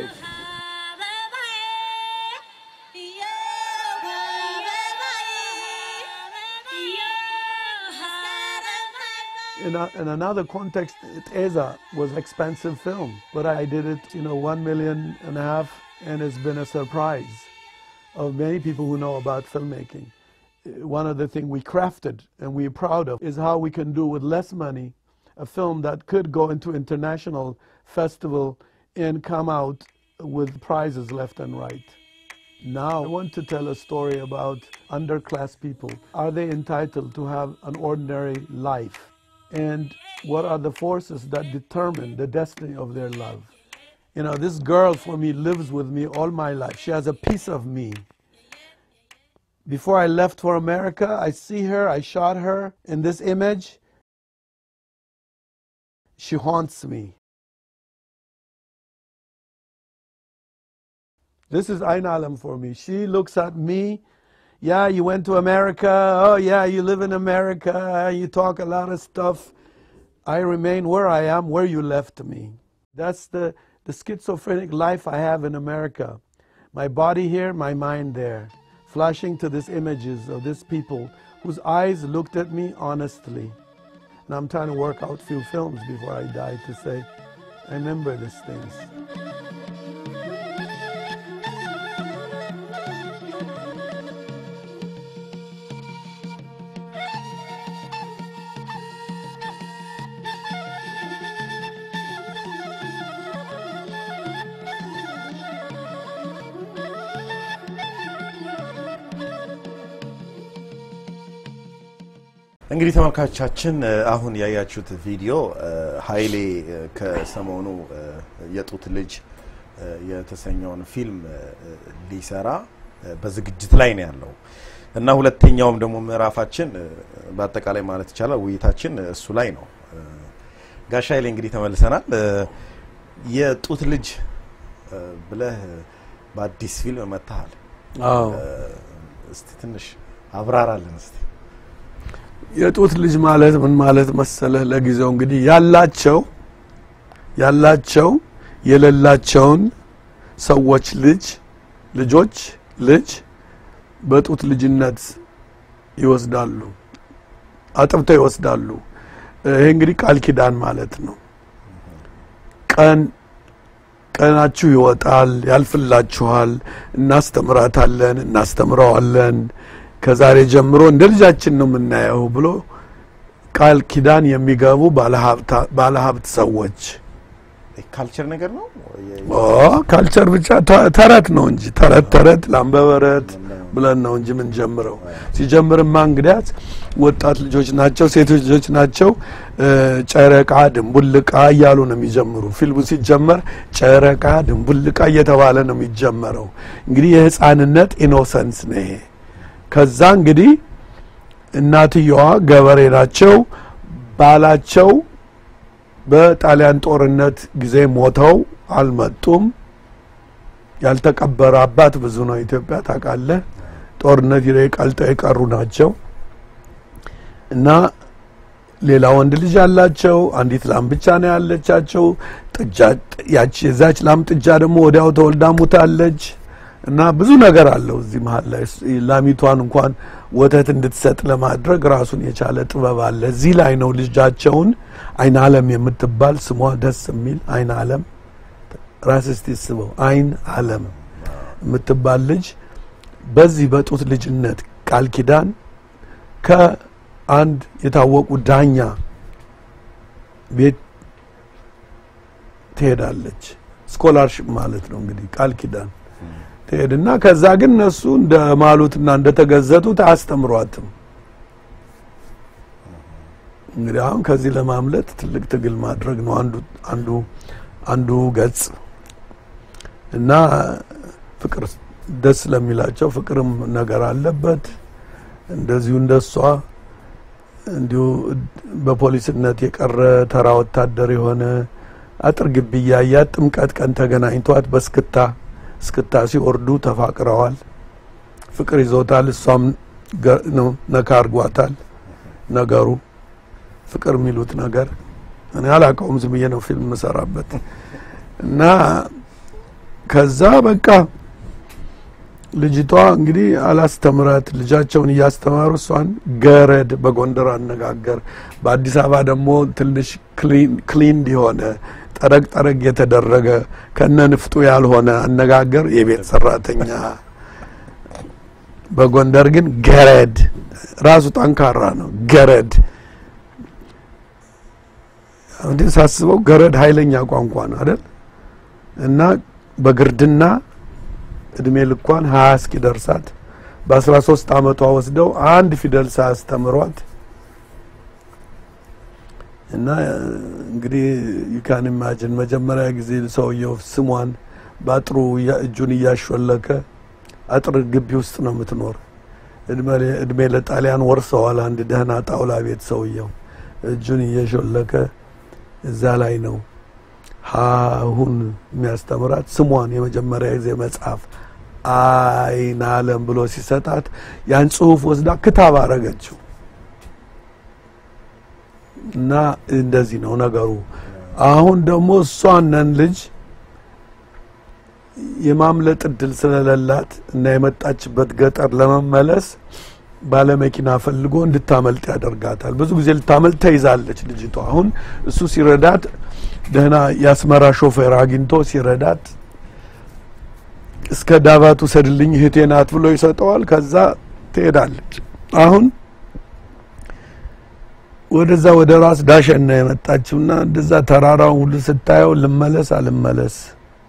In, a, in another context, Eza was an expensive film, but I did it, you know, one million and a half, and it's been a surprise of many people who know about filmmaking. One of the things we crafted and we're proud of is how we can do with less money a film that could go into international festival and come out with prizes left and right. Now I want to tell a story about underclass people. Are they entitled to have an ordinary life? And what are the forces that determine the destiny of their love? You know, this girl for me lives with me all my life. She has a piece of me. Before I left for America, I see her, I shot her in this image. She haunts me. This is Ain Alam for me. She looks at me. Yeah, you went to America. Oh, yeah, you live in America. You talk a lot of stuff. I remain where I am, where you left me. That's the, the schizophrenic life I have in America. My body here, my mind there. Flashing to these images of these people whose eyes looked at me honestly. And I'm trying to work out a few films before I die to say, I remember these things. እንግዲህ ተመልካቾቻችን አሁን ያያችሁት ቪዲዮ ሃይሌ ከሰሞኑ የጡት ልጅ የተሰኘውን ፊልም ሊሰራ በዝግጅት ላይ ነው ያለው እና ሁለተኛውም ደግሞ ምዕራፋችን በአጠቃላይ ማለት ይቻላል ውይይታችን እሱ ላይ ነው። ጋሽ ሃይሌ እንግዲህ ተመልሰናል። የጡት ልጅ ብለህ በአዲስ ፊልም መጣሃል። አዎ እስቲ ትንሽ አብራራልን እስቲ። የጡት ልጅ ማለት ምን ማለት መሰለህ? ለጊዜው እንግዲህ ያላቸው ያላቸው የሌላቸውን ሰዎች ልጅ ልጆች ልጅ በጡት ልጅነት ይወስዳሉ፣ አጥብተው ይወስዳሉ። ይሄ እንግዲህ ቃል ኪዳን ማለት ነው። ቀን ቀናችሁ ይወጣል ያልፍላችኋል እናስተምራታለን እናስተምረዋለን ከዛሬ ጀምሮ እንደ ልጃችን ነው የምናየው ብሎ ቃል ኪዳን የሚገቡ ባለሀብት ባለሀብት ሰዎች ካልቸር ነገር ነው ኦ ካልቸር ብቻ ተረት ነው እንጂ ተረት ተረት ላምበበረት ብለን ነው እንጂ ምን ጀምረው ሲጀምርማ እንግዲያት ወጣት ልጆች ናቸው ሴቶች ልጆች ናቸው ጨረቃ ድንቡልቃ እያሉ ነው የሚጀምሩ ፊልሙ ሲጀመር ጨረቃ ድንቡልቃ እየተባለ ነው የሚጀመረው እንግዲህ የህፃንነት ኢኖሰንስ ነው ይሄ ከዛ እንግዲህ እናትየዋ ገበሬ ናቸው ባላቸው በጣሊያን ጦርነት ጊዜ ሞተው አልመጡም ያልተቀበረ አባት ብዙ ነው ኢትዮጵያ ታቃለ ጦርነት ይረቃልጠው የቀሩ ናቸው እና ሌላ ወንድ ልጅ አላቸው አንዲት ላም ብቻ ነው ያለቻቸው ጥጃ ያቺ ዛች ላም ጥጃ ደግሞ ወዲያው ተወልዳ ሞታለች እና ብዙ ነገር አለው እዚህ መሃል ላይ ላሚቷን እንኳን ወተት እንድትሰጥ ለማድረግ ራሱን የቻለ ጥበብ አለ እዚህ ላይ ነው ልጃቸውን አይን ዓለም የምትባል ስሟ ደስ የሚል አይን ዓለም ራስስቲ ስበው አይን ዓለም የምትባል ልጅ በዚህ በጡት ልጅነት ቃል ኪዳን ከአንድ የታወቁ ዳኛ ቤት ትሄዳለች ስኮላርሺፕ ማለት ነው እንግዲህ ቃል ኪዳን ተሄድና ከዛ ግን እነሱ እንደማሉትና እንደተገዘቱት አስተምሯትም እንግዲህ አሁን ከዚህ ለማምለጥ ትልቅ ትግል ማድረግ ነው አንዱ አንዱ አንዱ ገጽ እና ፍቅር ደስ ለሚላቸው ፍቅርም ነገር አለበት እንደዚሁ እንደሷ እንዲሁ በፖሊስነት የቀረ ተራ ወታደር የሆነ አጥር ግቢ ያያት ጥምቀት ቀን ተገናኝቷት በስክታ ስክታ ሲወርዱ ተፋቅረዋል ፍቅር ይዞታል እሷም ነው ነካርጓታል ነገሩ ፍቅር ሚሉት ነገር እኔ አላቀውም ዝም ብዬ ነው ፊልም መሰራበት እና ከዛ በቃ ልጅቷ እንግዲህ አላስተምራት ልጃቸውን ያስተማሩ እሷን ገረድ በጎንደር አነጋገር በአዲስ አበባ ደግሞ ትንሽ ክሊን ክሊን ዲሆነ ጠረቅ ጠረቅ የተደረገ ከነንፍጡ ያልሆነ አነጋገር የቤት ሰራተኛ በጎንደር ግን ገረድ ራሱ ጠንካራ ነው ገረድ አንዴ ሳስበው ገረድ ኃይለኛ ቋንቋ ነው አይደል እና በግርድና እድሜ ልኳን ሃያ እስኪ ደርሳት በ13 አመቷ ወስደው አንድ ፊደል ሳስተምሯት እና እንግዲህ you can imagine መጀመሪያ ጊዜ ሰውየው ስሟን ባጥሩ እጁን ያሽወለከ አጥር ግቢ ውስጥ ነው የምትኖር እድሜ እድሜ ለጣሊያን ወርሰዋል አንድ ደህና ጣውላ ቤት ሰውየው እጁን ያሽወለከ እዛ ላይ ነው አሁን የሚያስተምራት ስሟን የመጀመሪያ ጊዜ መጽሐፍ አይን ዓለም ብሎ ሲሰጣት ያን ጽሁፍ ወስዳ ክታብ አረገችው እና እንደዚህ ነው ነገሩ አሁን ደግሞ እሷን ልጅ የማምለጥ እድል ስለሌላት እና የመጣችበት ገጠር ለመመለስ ባለመኪና ፈልጎ እንድታመልጥ ያደርጋታል ብዙ ጊዜ ልታመልጥ ተይዛለች ልጅቷ አሁን እሱ ሲረዳት ደህና ያስመራ ሾፌር አግኝቶ ሲረዳት እስከ ዳባቱ ሰድልኝ እህቴናት ብሎ ይሰጠዋል ከዛ ትሄዳለች አሁን ወደዛ ወደ ራስ ዳሸና የመጣችውና እንደዛ ተራራው ሁሉ ስታየው ልመለስ አልመለስ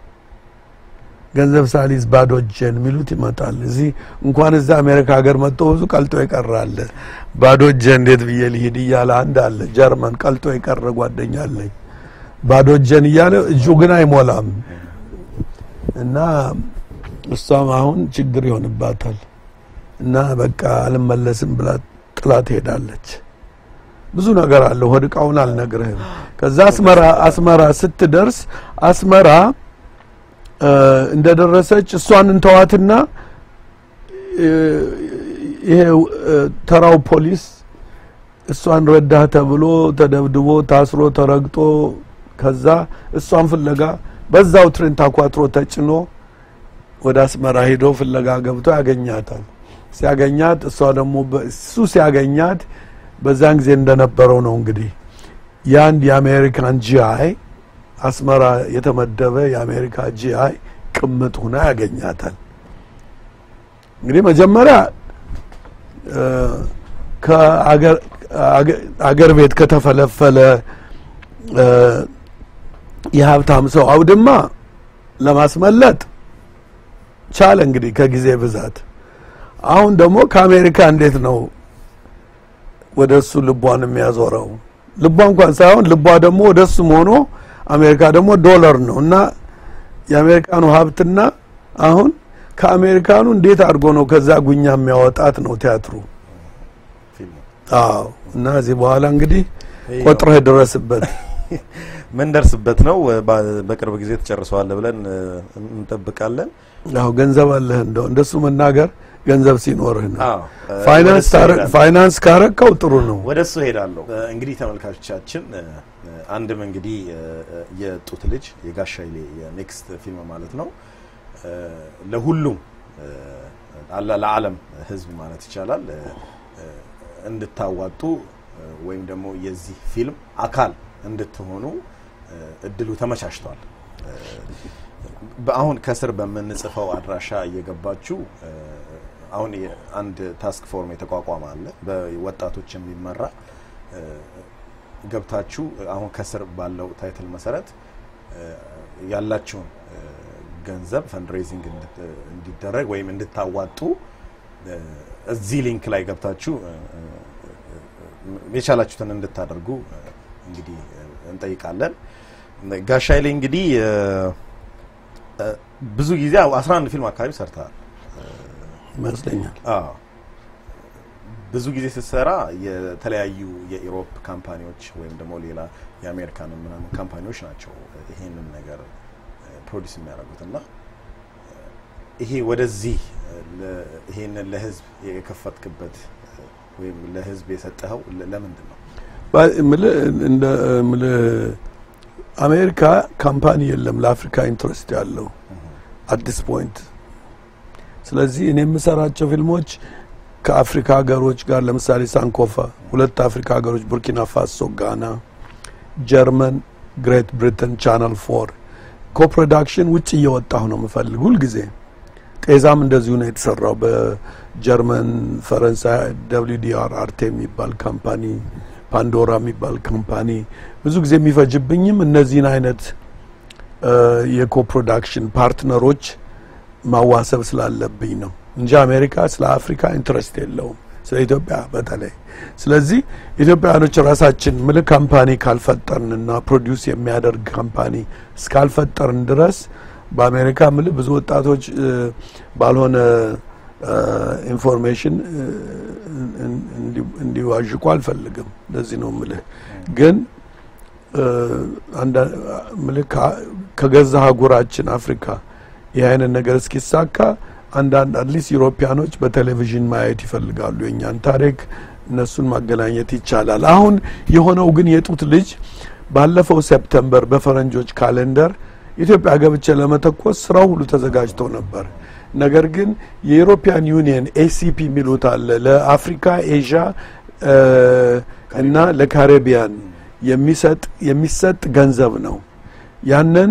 ገንዘብ ሳሊዝ ባዶጀን ሚሉት ይመጣል እዚህ እንኳን እዛ አሜሪካ ሀገር መጥቶ ብዙ ቀልጦ ይቀራል ባዶጀን እንዴት ብዬ ልሂድ ይያለ አንድ አለ ጀርመን ቀልጦ ይቀር ጓደኛ አለኝ ባዶጀን ይያለ እጁ ግን አይሞላም እና እሷም አሁን ችግር ይሆንባታል እና በቃ አልመለስም ብላ ጥላት ሄዳለች ብዙ ነገር አለ ወድቃውን አልነግርህም ከዛ አስመራ አስመራ ስትደርስ አስመራ እንደደረሰች እሷን እንተዋትና ይሄ ተራው ፖሊስ እሷን ረዳህ ተብሎ ተደብድቦ ታስሮ ተረግጦ ከዛ እሷን ፍለጋ በዛው ትሬን ታቋጥሮ ተጭኖ ወደ አስመራ ሄዶ ፍለጋ ገብቶ ያገኛታል ሲያገኛት እሷ ደግሞ እሱ ሲያገኛት በዛን ጊዜ እንደነበረው ነው እንግዲህ ያን የአሜሪካን ጂአይ አስመራ የተመደበ የአሜሪካ ጂአይ ቅምጥ ሆና ያገኛታል እንግዲህ መጀመሪያ ከአገር አገር ቤት ከተፈለፈለ የሀብታም ሰው አውድማ ለማስመለጥ ቻለ እንግዲህ ከጊዜ ብዛት አሁን ደግሞ ከአሜሪካ እንዴት ነው ወደሱ ልቧን የሚያዞረው ልቧ እንኳን ሳይሆን ልቧ ደግሞ ወደሱ ሆኖ አሜሪካ ደግሞ ዶላር ነውና የአሜሪካኑ ሀብትና አሁን ከአሜሪካኑ እንዴት አድርጎ ነው ከዛ ጉኛ የሚያወጣት ነው ቲያትሩ አዎ እና እዚህ በኋላ እንግዲህ ቆጥረህ ድረስበት ምን ደርስበት ነው በቅርብ ጊዜ ተጨርሰዋል ብለን እንጠብቃለን አዎ ገንዘብ አለ እንደው እንደሱ መናገር ገንዘብ ሲኖርህ ነው ፋይናንስ ፋይናንስ ካረከው ጥሩ ነው ወደሱ ሄዳለሁ እንግዲህ ተመልካቾቻችን አንድም እንግዲህ የጡት ልጅ የጋሽ ኃይሌ የኔክስት ፊልም ማለት ነው ለሁሉም ለዓለም ህዝብ ማለት ይቻላል እንድታዋጡ ወይም ደግሞ የዚህ ፊልም አካል እንድትሆኑ እድሉ ተመቻችቷል በአሁን ከስር በመንጽፈው አድራሻ እየገባችሁ አሁን አንድ ታስክ ፎርም የተቋቋመ አለ በወጣቶች የሚመራ ገብታችሁ አሁን ከስር ባለው ታይትል መሰረት ያላችሁ ገንዘብ ፈንድሬዚንግ እንዲደረግ ወይም እንድታዋጡ እዚህ ሊንክ ላይ ገብታችሁ የቻላችሁትን እንድታደርጉ እንግዲህ እንጠይቃለን ጋሽ ኃይሌ እንግዲህ ብዙ ጊዜ አስራ አንድ ፊልም አካባቢ ሰርተሃል መስለኛል አዎ ብዙ ጊዜ ሲሰራ የተለያዩ የዩሮፕ ካምፓኒዎች ወይም ደግሞ ሌላ የአሜሪካን ምናምን ካምፓኒዎች ናቸው ይሄንን ነገር ፕሮዲዩስ የሚያደርጉትና ይሄ ወደዚህ ይሄንን ለህዝብ የከፈትክበት ወይም ለህዝብ የሰጠኸው ለምንድን ነው ባምለ እንደ ምለ አሜሪካ ካምፓኒ የለም ለአፍሪካ ኢንትረስት ያለው at this point ስለዚህ እኔ የምሰራቸው ፊልሞች ከአፍሪካ ሀገሮች ጋር ለምሳሌ ሳንኮፋ ሁለት አፍሪካ ሀገሮች ቡርኪና ፋሶ ጋና ጀርመን ግሬት ብሪተን ቻናል ፎር ኮፕሮዳክሽን ውጭ እየወጣሁ ነው መፈልግ ሁሉ ጊዜ ጤዛም እንደዚሁ ነው የተሰራው በጀርመን ፈረንሳይ ደብሊው ዲ አር አርቴ የሚባል ካምፓኒ ፓንዶራ የሚባል ካምፓኒ ብዙ ጊዜ የሚፈጅብኝም እነዚህን አይነት የኮፕሮዳክሽን ፓርትነሮች ማዋሰብ ስላለብኝ ነው እንጂ አሜሪካ ስለ አፍሪካ ኢንትረስት የለውም ስለ ኢትዮጵያ በተለይ ስለዚህ ኢትዮጵያኖች ራሳችን ምል ካምፓኒ ካልፈጠርንና ፕሮዲዩስ የሚያደርግ ካምፓኒ እስካልፈጠርን ድረስ በአሜሪካ ምል ብዙ ወጣቶች ባልሆነ ኢንፎርሜሽን እንዲዋዥቁ አልፈልግም ለዚህ ነው ምል ግን አንድ ምል ከገዛ ሀገራችን አፍሪካ ይሄንን ነገር እስኪሳካ አንዳንድ አትሊስት ዩሮፒያኖች በቴሌቪዥን ማየት ይፈልጋሉ የኛን ታሪክ እነሱን ማገናኘት ይቻላል አሁን የሆነው ግን የጡት ልጅ ባለፈው ሴፕቴምበር በፈረንጆች ካሌንደር ኢትዮጵያ ገብቼ ለመተኮስ ስራው ሁሉ ተዘጋጅቶ ነበር ነገር ግን የዩሮፒያን ዩኒየን ኤሲፒ ሚሉት አለ ለአፍሪካ ኤዥያ እና ለካሪቢያን የሚሰጥ የሚሰጥ ገንዘብ ነው ያንን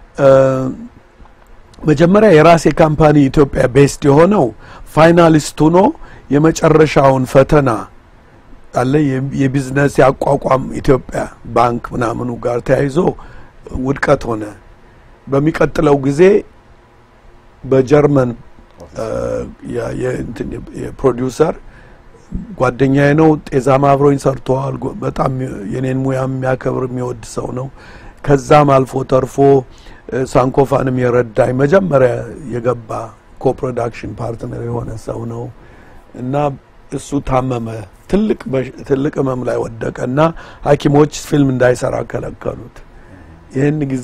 መጀመሪያ የራሴ ካምፓኒ ኢትዮጵያ ቤስድ የሆነው ፋይናሊስት ሆኖ የመጨረሻውን ፈተና አለ የቢዝነስ ያቋቋም ኢትዮጵያ ባንክ ምናምኑ ጋር ተያይዞ ውድቀት ሆነ በሚቀጥለው ጊዜ በጀርመን የፕሮዲዩሰር ጓደኛዬ ነው ጤዛም አብሮኝ ሰርቷል በጣም የኔን ሙያ የሚያከብር የሚወድ ሰው ነው ከዛም አልፎ ተርፎ ሳንኮፋንም የረዳይ መጀመሪያ የገባ ኮፕሮዳክሽን ፓርትነር የሆነ ሰው ነው እና እሱ ታመመ ትልቅ ትልቅ ህመም ላይ ወደቀና ሐኪሞች ፊልም እንዳይሰራ ከለከሉት ይሄን ጊዜ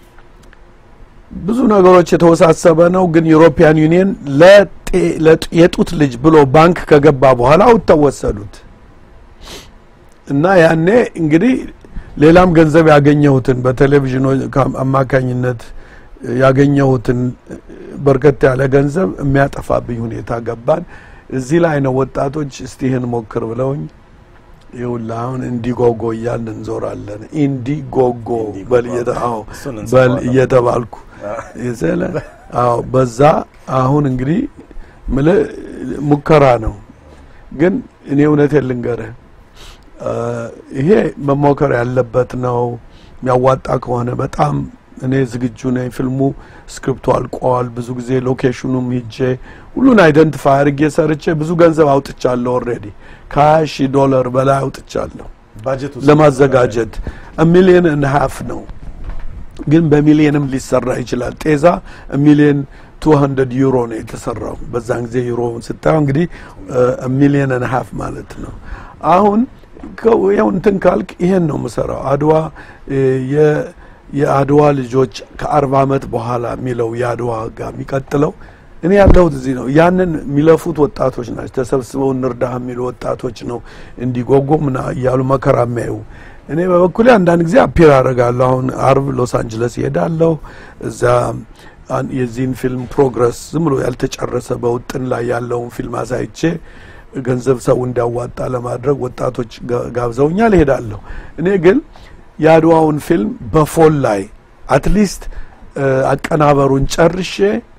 ብዙ ነገሮች የተወሳሰበ ነው ግን ዩሮፒያን ዩኒየን ለየጡት ልጅ ብሎ ባንክ ከገባ በኋላ አውጥተወሰዱት እና ያኔ እንግዲህ ሌላም ገንዘብ ያገኘሁትን በቴሌቪዥን አማካኝነት ያገኘሁትን በርከት ያለ ገንዘብ የሚያጠፋብኝ ሁኔታ ገባን እዚህ ላይ ነው ወጣቶች እስቲ ይሄን ሞክር ብለውኝ ይውላውን እንዲጎጎ እያልን እንዞራለን እንዲጎጎ በልየታው በልየተባልኩ ይዘለ አው በዛ አሁን እንግዲህ ምለ ሙከራ ነው ግን እኔ እውነት ልንገርህ ይሄ መሞከር ያለበት ነው የሚያዋጣ ከሆነ በጣም እኔ ዝግጁ ነኝ ፊልሙ ስክሪፕቱ አልቋል ብዙ ጊዜ ሎኬሽኑም ሂጄ ሁሉን አይደንቲፋይ አድርጌ ሰርቼ ብዙ ገንዘብ አውጥቻለሁ ኦሬዲ ካሽ ዶላር በላይ አውጥቻለሁ ባጀቱ ለማዘጋጀት a million and a half ነው ግን በሚሊየንም ሊሰራ ይችላል ጤዛ a million two hundred ዩሮ ነው የተሰራው በዛን ጊዜ ዩሮ ስታው እንግዲህ a million and a half ማለት ነው አሁን ያው እንትን ካልክ ይሄን ነው መሰራው አድዋ የ የአድዋ ልጆች ከ40 አመት በኋላ ሚለው ያድዋ ጋር የሚቀጥለው እኔ ያለው እዚህ ነው ያንን ሚለፉት ወጣቶች ናቸው ተሰብስበው እንርዳ የሚሉ ወጣቶች ነው እንዲጎጎምና ያሉ መከራማዩ እኔ በበኩሌ አንዳንድ ጊዜ አፒር አደርጋለሁ አሁን አርብ ሎስ አንጀለስ ይሄዳለሁ እዛ የዚህን ፊልም ፕሮግረስ ዝም ብሎ ያልተጨረሰ በውጥን ላይ ያለውን ፊልም አሳይቼ ገንዘብ ሰው እንዲያዋጣ ለማድረግ ወጣቶች ጋብዘውኛል ይሄዳለሁ እኔ ግን ያድዋውን ፊልም በፎል ላይ አትሊስት አቀናበሩን ጨርሼ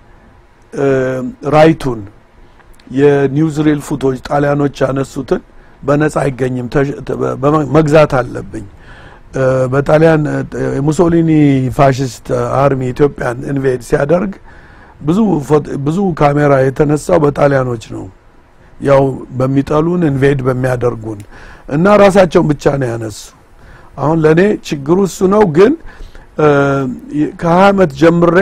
ራይቱን የኒውዝሪል ፉቶች ጣሊያኖች ያነሱትን በነፃ አይገኝም መግዛት አለብኝ በጣሊያን ሙሶሊኒ ፋሺስት አርሚ ኢትዮጵያን ኢንቬድ ሲያደርግ ብዙ ብዙ ካሜራ የተነሳው በጣሊያኖች ነው ያው በሚጣሉን ኢንቬድ በሚያደርጉን እና ራሳቸው ብቻ ነው ያነሱ አሁን ለኔ ችግሩ እሱ ነው ግን ከአመት ጀምሬ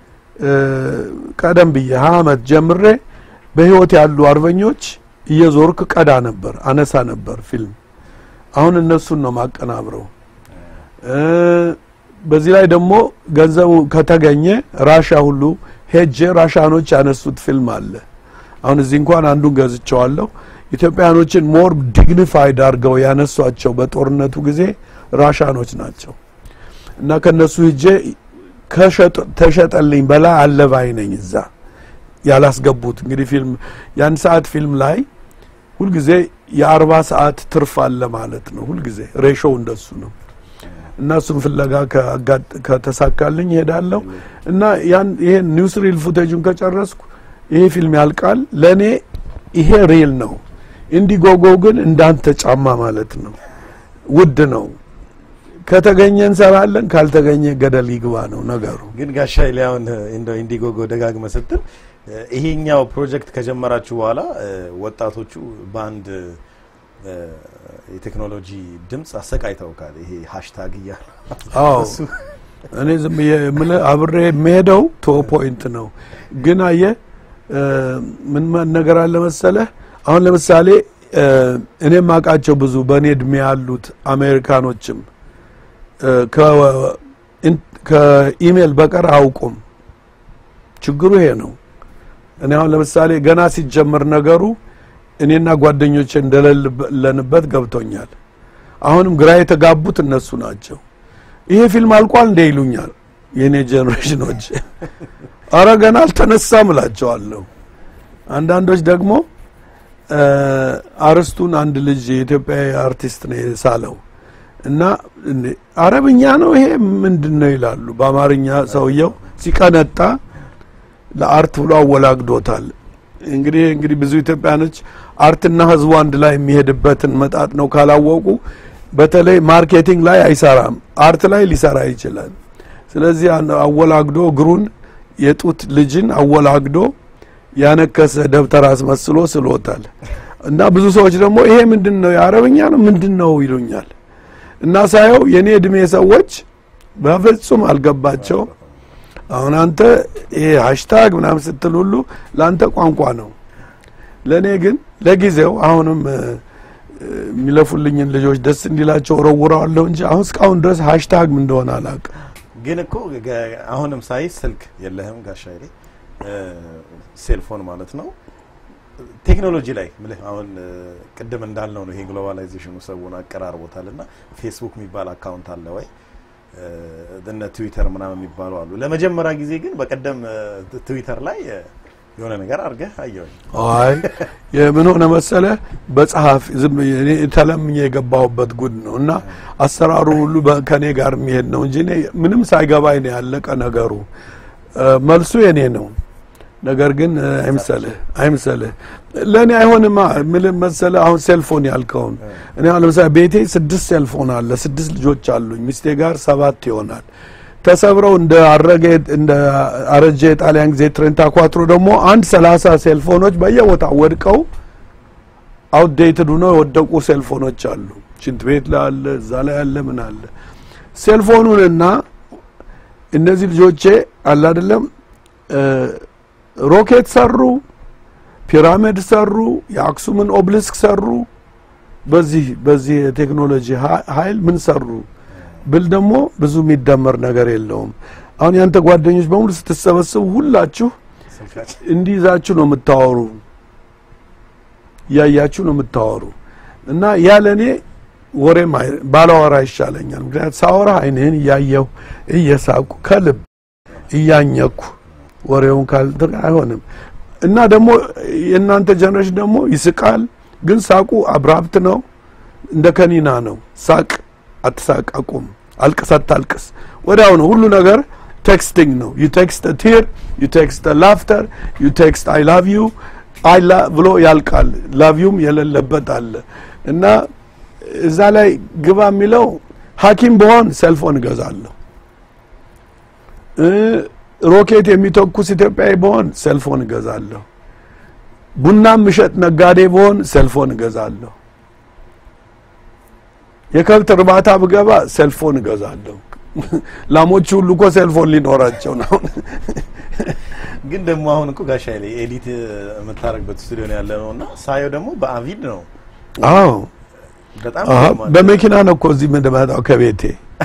ቀደም ብዬ አመት ጀምሬ በህይወት ያሉ አርበኞች እየዞርክ ቀዳ ነበር አነሳ ነበር ፊልም አሁን እነሱን ነው ማቀናብረው በዚህ ላይ ደግሞ ገንዘቡ ከተገኘ ራሻ ሁሉ ሄጄ ራሻኖች ያነሱት ፊልም አለ አሁን እዚህ እንኳን አንዱን ገዝቻለሁ ኢትዮጵያኖችን ሞር ዲግኒፋይድ አድርገው ያነሷቸው በጦርነቱ ጊዜ ራሻኖች ናቸው እና ከነሱ ሂጄ ከሸጥ ተሸጠልኝ በላ አለባይ ነኝ እዛ ያላስገቡት እንግዲህ ፊልም ያን ሰዓት ፊልም ላይ ሁሉ ጊዜ የ40 ሰዓት ትርፍ አለ ማለት ነው ሁሉ ጊዜ ሬሾው እንደሱ ነው እና እሱን ፍለጋ ከተሳካልኝ ሄዳለሁ እና ያን ይሄ ኒውስሪል ፉቴጁን ከጨረስኩ ይሄ ፊልም ያልቃል ለኔ ይሄ ሪል ነው እንዲጎጎ ግን እንዳንተ ጫማ ማለት ነው ውድ ነው ከተገኘ እንሰራለን ካልተገኘ ገደል ይግባ ነው ነገሩ ግን ጋሻይ ሊያውን እንደ እንዲጎጎ ደጋግመ ስትል ይሄኛው ፕሮጀክት ከጀመራችሁ በኋላ ወጣቶቹ ባንድ የቴክኖሎጂ ድምጽ አሰቃይተውካል ይሄ ሃሽታግ ይያል አዎ እኔ ዝም የምለ አብሬ መሄደው ቶ ፖይንት ነው ግን አየ ምን ነገር አለ መሰለህ አሁን ለምሳሌ እኔ ማቃቸው ብዙ በኔ እድሜ ያሉት አሜሪካኖችም ከ ከኢሜል በቀር አውቁም ችግሩ ይሄ ነው እኔ አሁን ለምሳሌ ገና ሲጀመር ነገሩ እኔና ጓደኞቼ እንደለለንበት ገብቶኛል አሁንም ግራ የተጋቡት እነሱ ናቸው ይሄ ፊልም አልቋል እንደ ይሉኛል የኔ ጄነሬሽኖች አረጋና አልተነሳምላቸዋለሁ አንዳንዶች ደግሞ አርስቱን አንድ ልጅ የኢትዮጵያ አርቲስት ነው የሳለው እና አረብኛ ነው ይሄ ምንድነው ይላሉ በአማርኛ ሰውየው ሲቀነጣ ለአርት ብሎ አወላግዶታል እንግዲህ እንግዲህ ብዙ ኢትዮጵያኖች አርትና ህዝቡ አንድ ላይ የሚሄድበትን መጣጥ ነው ካላወቁ በተለይ ማርኬቲንግ ላይ አይሰራም አርት ላይ ሊሰራ ይችላል ስለዚህ አወላግዶ ግሩን የጡት ልጅን አወላግዶ ያነከሰ ደብተር አስመስሎ ስሎታል እና ብዙ ሰዎች ደግሞ ይሄ ምንድነው የአረብኛ ነው ምንድነው ይሉኛል እና ሳይው የኔ እድሜ ሰዎች በፍጹም አልገባቸው አሁን አንተ ይሄ ሃሽታግ ምናምን ስትል ሁሉ ላንተ ቋንቋ ነው ለኔ ግን ለጊዜው አሁንም ሚለፉልኝን ልጆች ደስ እንዲላቸው ወረውራለሁ እንጂ አሁን እስካሁን ድረስ ሃሽታግ ምን እንደሆነ አላውቅ ግን እኮ አሁንም ሳይ ስልክ የለህም ጋሻይሌ ሴልፎን ማለት ነው ቴክኖሎጂ ላይ ምለ አሁን ቅድም እንዳልነው ነው ይሄ ግሎባላይዜሽኑ ሰውን አቀራርቦታልና ፌስቡክ የሚባል አካውንት አለ ወይ እነ ትዊተር ምናምን የሚባሉ አሉ ለመጀመሪያ ጊዜ ግን በቀደም ትዊተር ላይ የሆነ ነገር አርገ አየው አይ የምን ሆነ መሰለ በጽሐፍ ዝም እኔ ተለምኜ የገባሁበት ጉድ ነውና አሰራሩ ሁሉ ከኔ ጋር የሚሄድ ነው እንጂ ምንም ሳይገባኝ ነው ያለቀ ነገሩ መልሱ የኔ ነው ነገር ግን አይምሰልህ አይምሰልህ ለኔ አይሆንማ ምን መሰለ አሁን ሴልፎን ያልከው እኔ ለምሳሌ ቤቴ ስድስት ሴልፎን አለ ስድስት ልጆች አሉኝ ሚስቴ ጋር ሰባት ይሆናል ተሰብረው እንደ አረገ እንደ አረጀ ጣሊያን ጊዜ ትሬንታ ኳትሮ ደግሞ አንድ ሰላሳ ሴልፎኖች በየቦታው ወድቀው አውትዴትድ ሆነው ወደቁ ሴልፎኖች አሉ ሽንት ቤት ላይ አለ እዛ ላይ አለ ምን አለ ሴልፎኑንና እነዚህ ልጆቼ አለ አይደለም ሮኬት ሰሩ ፒራሚድ ሰሩ የአክሱምን ኦብሊስክ ሰሩ በዚህ በዚህ ቴክኖሎጂ ኃይል ምን ሰሩ ብል ደግሞ ብዙ የሚደመር ነገር የለውም አሁን ያንተ ጓደኞች በሙሉ ስትሰበሰቡ ሁላችሁ እንዲዛችሁ ነው የምታወሩ ያያችሁ ነው የምታወሩ እና ያለኔ ወሬ ባላወራ ይሻለኛል ምክንያቱም ሳወራ አይነን ያየው እየሳቁ ከልብ እያኘኩ ወሬውን ካልተር አይሆንም እና ደግሞ የናንተ ጀነሬሽን ደግሞ ይስቃል ግን ሳቁ አብራብት ነው እንደ ከኒና ነው ሳቅ አትሳቃቁም አልቅስ አታልቅስ ወዳው ነው ሁሉ ነገር ቴክስቲንግ ነው you text a tear you text a laughter you text I love you I love ብሎ ያልቃል love you የሌለበት አለ እና እዛ ላይ ግባ የሚለው ሐኪም በሆን ሴልፎን ገዛለሁ ሮኬት የሚተኩስ ኢትዮጵያዊ በሆን ሴልፎን ገዛለሁ ቡና ምሸጥ ነጋዴ በሆን ሴልፎን ገዛለሁ የከብት እርባታ ብገባ ሴልፎን ገዛለሁ ላሞቹ ሁሉ እኮ ሴልፎን ሊኖራቸው ነው ግን ደግሞ አሁን እኮ ጋሽ ኃይሌ ኤዲት የምታረግበት ስቱዲዮ ነው ያለውና ሳየው ደግሞ በአቪድ ነው አዎ በጣም በመኪና ነው እኮ እዚህ መደባታው ከቤቴ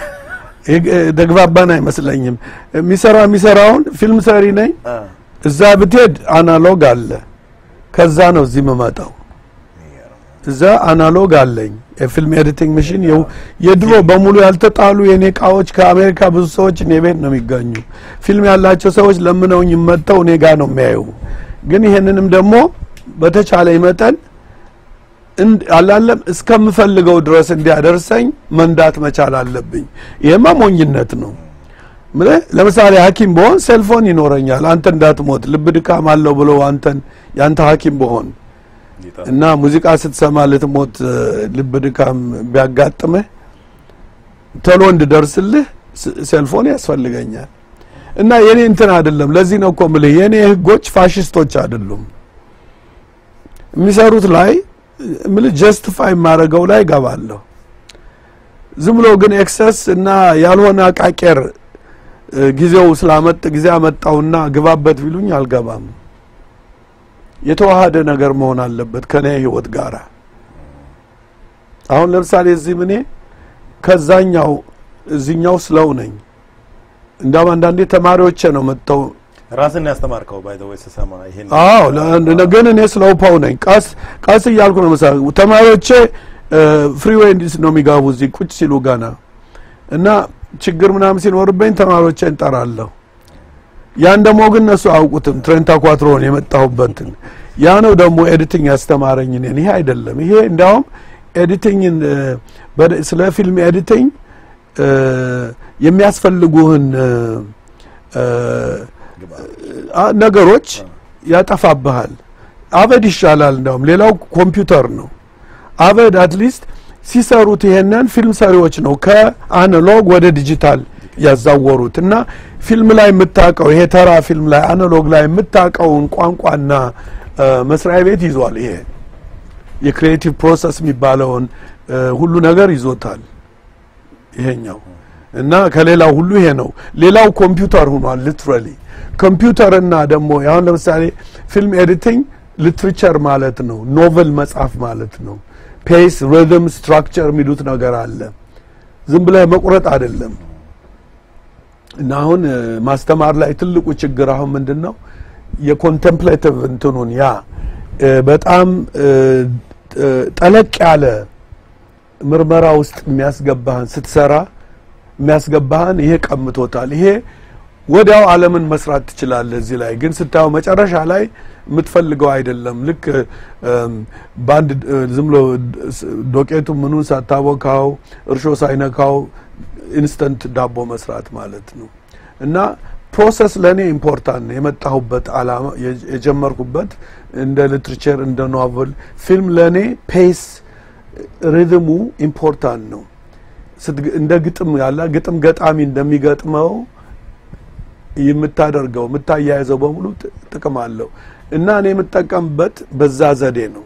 ደግባባና አይመስለኝም ሚሰራ ሚሰራውን ፊልም ሰሪ ነኝ እዛ ብትሄድ አናሎግ አለ ከዛ ነው እዚህ መማጣው እዛ አናሎግ አለኝ የፊልም ኤዲቲንግ ማሽን የድሮ በሙሉ ያልተጣሉ የኔ ቃዎች ከአሜሪካ ብዙ ሰዎች እኔ ቤት ነው የሚገኙ ፊልም ያላቸው ሰዎች ለምነውኝ መጣው እኔ ጋር ነው የሚያዩ ግን ይሄንንም ደግሞ በተቻለ ይመጣል እንድ አላለም እስከምፈልገው ድረስ እንዲያደርሰኝ መንዳት መቻል አለብኝ ይሄማ ሞኝነት ነው ለምሳሌ ሐኪም በሆን ሴልፎን ይኖረኛል አንተ እንዳትሞት ልብ ድካም አለው ብሎ አንተን ያንተ ሐኪም በሆን እና ሙዚቃ ስትሰማ ልትሞት ልብ ድካም ቢያጋጥምህ ቶሎ እንድደርስልህ ሴልፎን ያስፈልገኛል እና የኔ እንትን አይደለም ለዚህ ነው እኮ ማለት የኔ ህጎች ፋሺስቶች አይደሉም የሚሰሩት ላይ ምን ጀስቲፋይ ማረጋው ላይ ገባለሁ ዝም ብሎ ግን ኤክሰስ እና ያልሆነ አቃቄር ጊዜው ስላመጥ ጊዜ አመጣውና ግባበት ቢሉኝ አልገባም የተዋሃደ ነገር መሆን አለበት ከኔ ህይወት ጋራ አሁን ለምሳሌ እዚህ ምን ከዛኛው እዚህኛው ስለው ነኝ እንዳም አንዳንዴ ተማሪዎች ነው መጣው ራስን ያስተማርከው ባይ ዘ ወይ ሰሰማ ይሄን አዎ ለነገን እኔ ስለው ፓው ነኝ ቃስ ቃስ ይያልኩ ነው መሰለ ተማሪዎች ፍሪዌይ እንዲስ ነው የሚጋቡ እዚህ ቁጭ ሲሉ ጋና እና ችግር ምናምን ሲኖርብኝ ተማሪዎችን እንጠራለሁ ያን ደሞ ግን ነሱ አውቁትም ትሬንታ ኳትሮን የመጣሁበትን ያ ነው ደሞ ኤዲቲንግ ያስተማረኝ እኔ ይሄ አይደለም ይሄ እንዳውም ኤዲቲንግን ስለ ፊልም ኤዲቲንግ የሚያስፈልጉህን ነገሮች ያጠፋብሃል አበድ ይሻላል እንደውም ሌላው ኮምፒውተር ነው አበድ አትሊስት ሲሰሩት ይሄንን ፊልም ሰሪዎች ነው ከአናሎግ ወደ ዲጂታል ያዛወሩትና ፊልም ላይ የምታቀው ይሄ ተራ ፊልም ላይ አናሎግ ላይ የምታቀውን ቋንቋና መስሪያ ቤት ይዟል ይሄ የክሪኤቲቭ ፕሮሰስ የሚባለውን ሁሉ ነገር ይዞታል ይሄኛው እና ከሌላው ሁሉ ይሄ ነው ሌላው ኮምፒውተር ሆኗል ሊትራሊ ኮምፒውተርና ደግሞ ያው ለምሳሌ ፊልም ኤዲቲንግ ሊትሬቸር ማለት ነው ኖቨል መጻፍ ማለት ነው ፔስ ሪትም ስትራክቸር የሚሉት ነገር አለ ዝም ብለ መቁረጥ አይደለም እና አሁን ማስተማር ላይ ትልቁ ችግር አሁን ምንድነው የኮንቴምፕሌቲቭ እንትኑን ያ በጣም ጠለቅ ያለ ምርመራ ውስጥ የሚያስገባህን ስትሰራ የሚያስገባህን ይሄ ቀምቶታል ይሄ ወዲያው ዓለምን መስራት ትችላለህ እዚህ ላይ ግን ስታው መጨረሻ ላይ የምትፈልገው አይደለም ልክ ባንድ ዝምሎ ዶቄቱ ምኑን ሳታወካው እርሾ ሳይነካው ኢንስታንት ዳቦ መስራት ማለት ነው እና ፕሮሰስ ለኔ ኢምፖርታንት ነው የመጣሁበት አላማ የጀመርኩበት እንደ ሊትሬቸር እንደ ኖቨል ፊልም ለኔ ፔስ ሪትሙ ኢምፖርታንት ነው እንደ ግጥም ያላ ግጥም ገጣሚ እንደሚገጥመው የምታደርገው የምታያይዘው በሙሉ ጥቅም አለው እና እኔ የምጠቀምበት በዛ ዘዴ ነው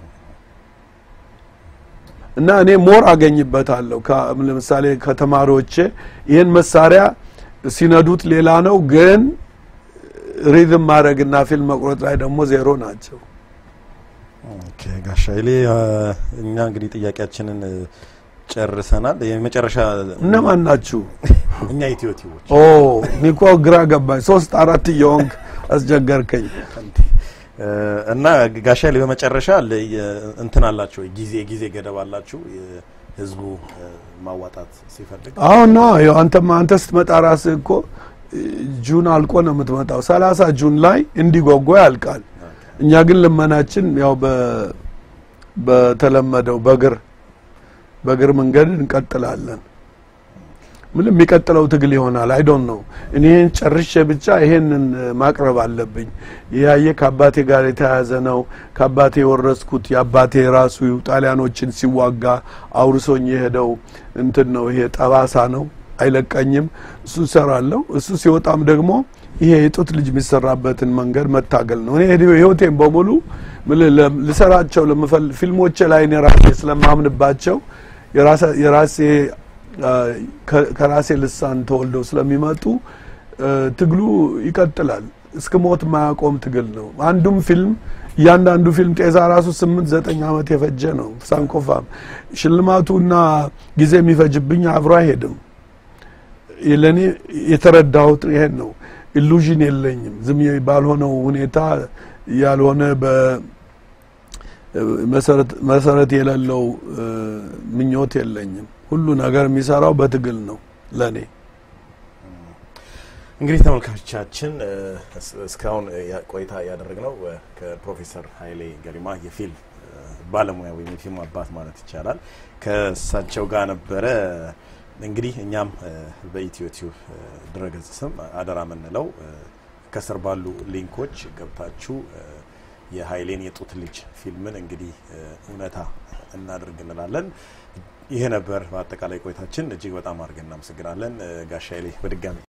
እና እኔ ሞር አገኝበታለሁ ለምሳሌ ከተማሪዎች ይሄን መሳሪያ ሲነዱት ሌላ ነው ግን ሪዝም ማድረግና ፊልም መቁረጥ ላይ ደግሞ ዜሮ ናቸው ኦኬ ጋሽ ኃይሌ እኛ እንግዲህ ጥያቄያችንን ጨርሰናል የመጨረሻ እነማን ናችሁ እኛ ኢትዮቲዎች ኦ ኒኮ ግራ ገባኝ ሶስት አራት ይዮንክ አስጀገርከኝ እና ጋሽ ኃይሌ በመጨረሻ እንትን አላችሁ ጊዜ ጊዜ ገደባላችሁ ህዝቡ ማዋጣት ሲፈልግ አዎ ነው አንተማ አንተ ስትመጣ ራስህ እኮ ጁን አልቆ ነው የምትመጣው ሰላሳ ጁን ላይ እንዲጎጎ ያልቃል እኛ ግን ለማናችን ያው በ በተለመደው በግር በግር መንገድ እንቀጥላለን ምንም የሚቀጥለው ትግል ይሆናል አይ ዶንት ኖ እኔን ጨርሼ ብቻ ይሄንን ማቅረብ አለብኝ ያየ ከአባቴ ጋር የተያዘ ነው ከአባቴ ወረስኩት ያባቴ ራሱ ጣሊያኖችን ሲዋጋ አውርሶኝ የሄደው እንትን ነው ይሄ ጠባሳ ነው አይለቀኝም እሱ ሰራለው እሱ ሲወጣም ደግሞ ይሄ የጡት ልጅ የሚሰራበትን መንገድ መታገል ነው እኔ ህይወቴን በሙሉ ለሰራቸው ለምፈል ፊልሞቼ ላይ እኔ ራሴ ስለማምንባቸው የራሴ የራሴ ከራሴ ልሳን ተወልደው ስለሚመጡ ትግሉ ይቀጥላል እስከ ሞት ማያቆም ትግል ነው አንዱም ፊልም ያንዳንዱ ፊልም ጤዛ ራሱ ስምንት ዘጠኝ አመት የፈጀ ነው ሳንኮፋም ሽልማቱና ጊዜ የሚፈጅብኝ አብሮ አይሄድም ለኔ የተረዳሁት ይሄን ነው ኢሉዥን የለኝም ዝም ባልሆነው ሁኔታ ያልሆነ በ መሰረት መሰረት የሌለው ምኞት የለኝም ሁሉ ነገር የሚሰራው በትግል ነው ለኔ እንግዲህ ተመልካቾቻችን እስካሁን ቆይታ ያደረግነው ከፕሮፌሰር ኃይሌ ገሪማ የፊልም ባለሙያ ወይ የፊልም አባት ማለት ይቻላል ከሳቸው ጋር ነበረ እንግዲህ እኛም በኢትዮቲዩብ ድረገጽ ስም አደራ መንለው ከስር ባሉ ሊንኮች ገብታችሁ የኃይሌን የጡት ልጅ ፊልምን እንግዲህ እውነታ እናደርግልናለን ይሄ ነበር በአጠቃላይ ቆይታችን እጅግ በጣም አድርገን እናመሰግናለን ጋሽ ኃይሌ በድጋሚ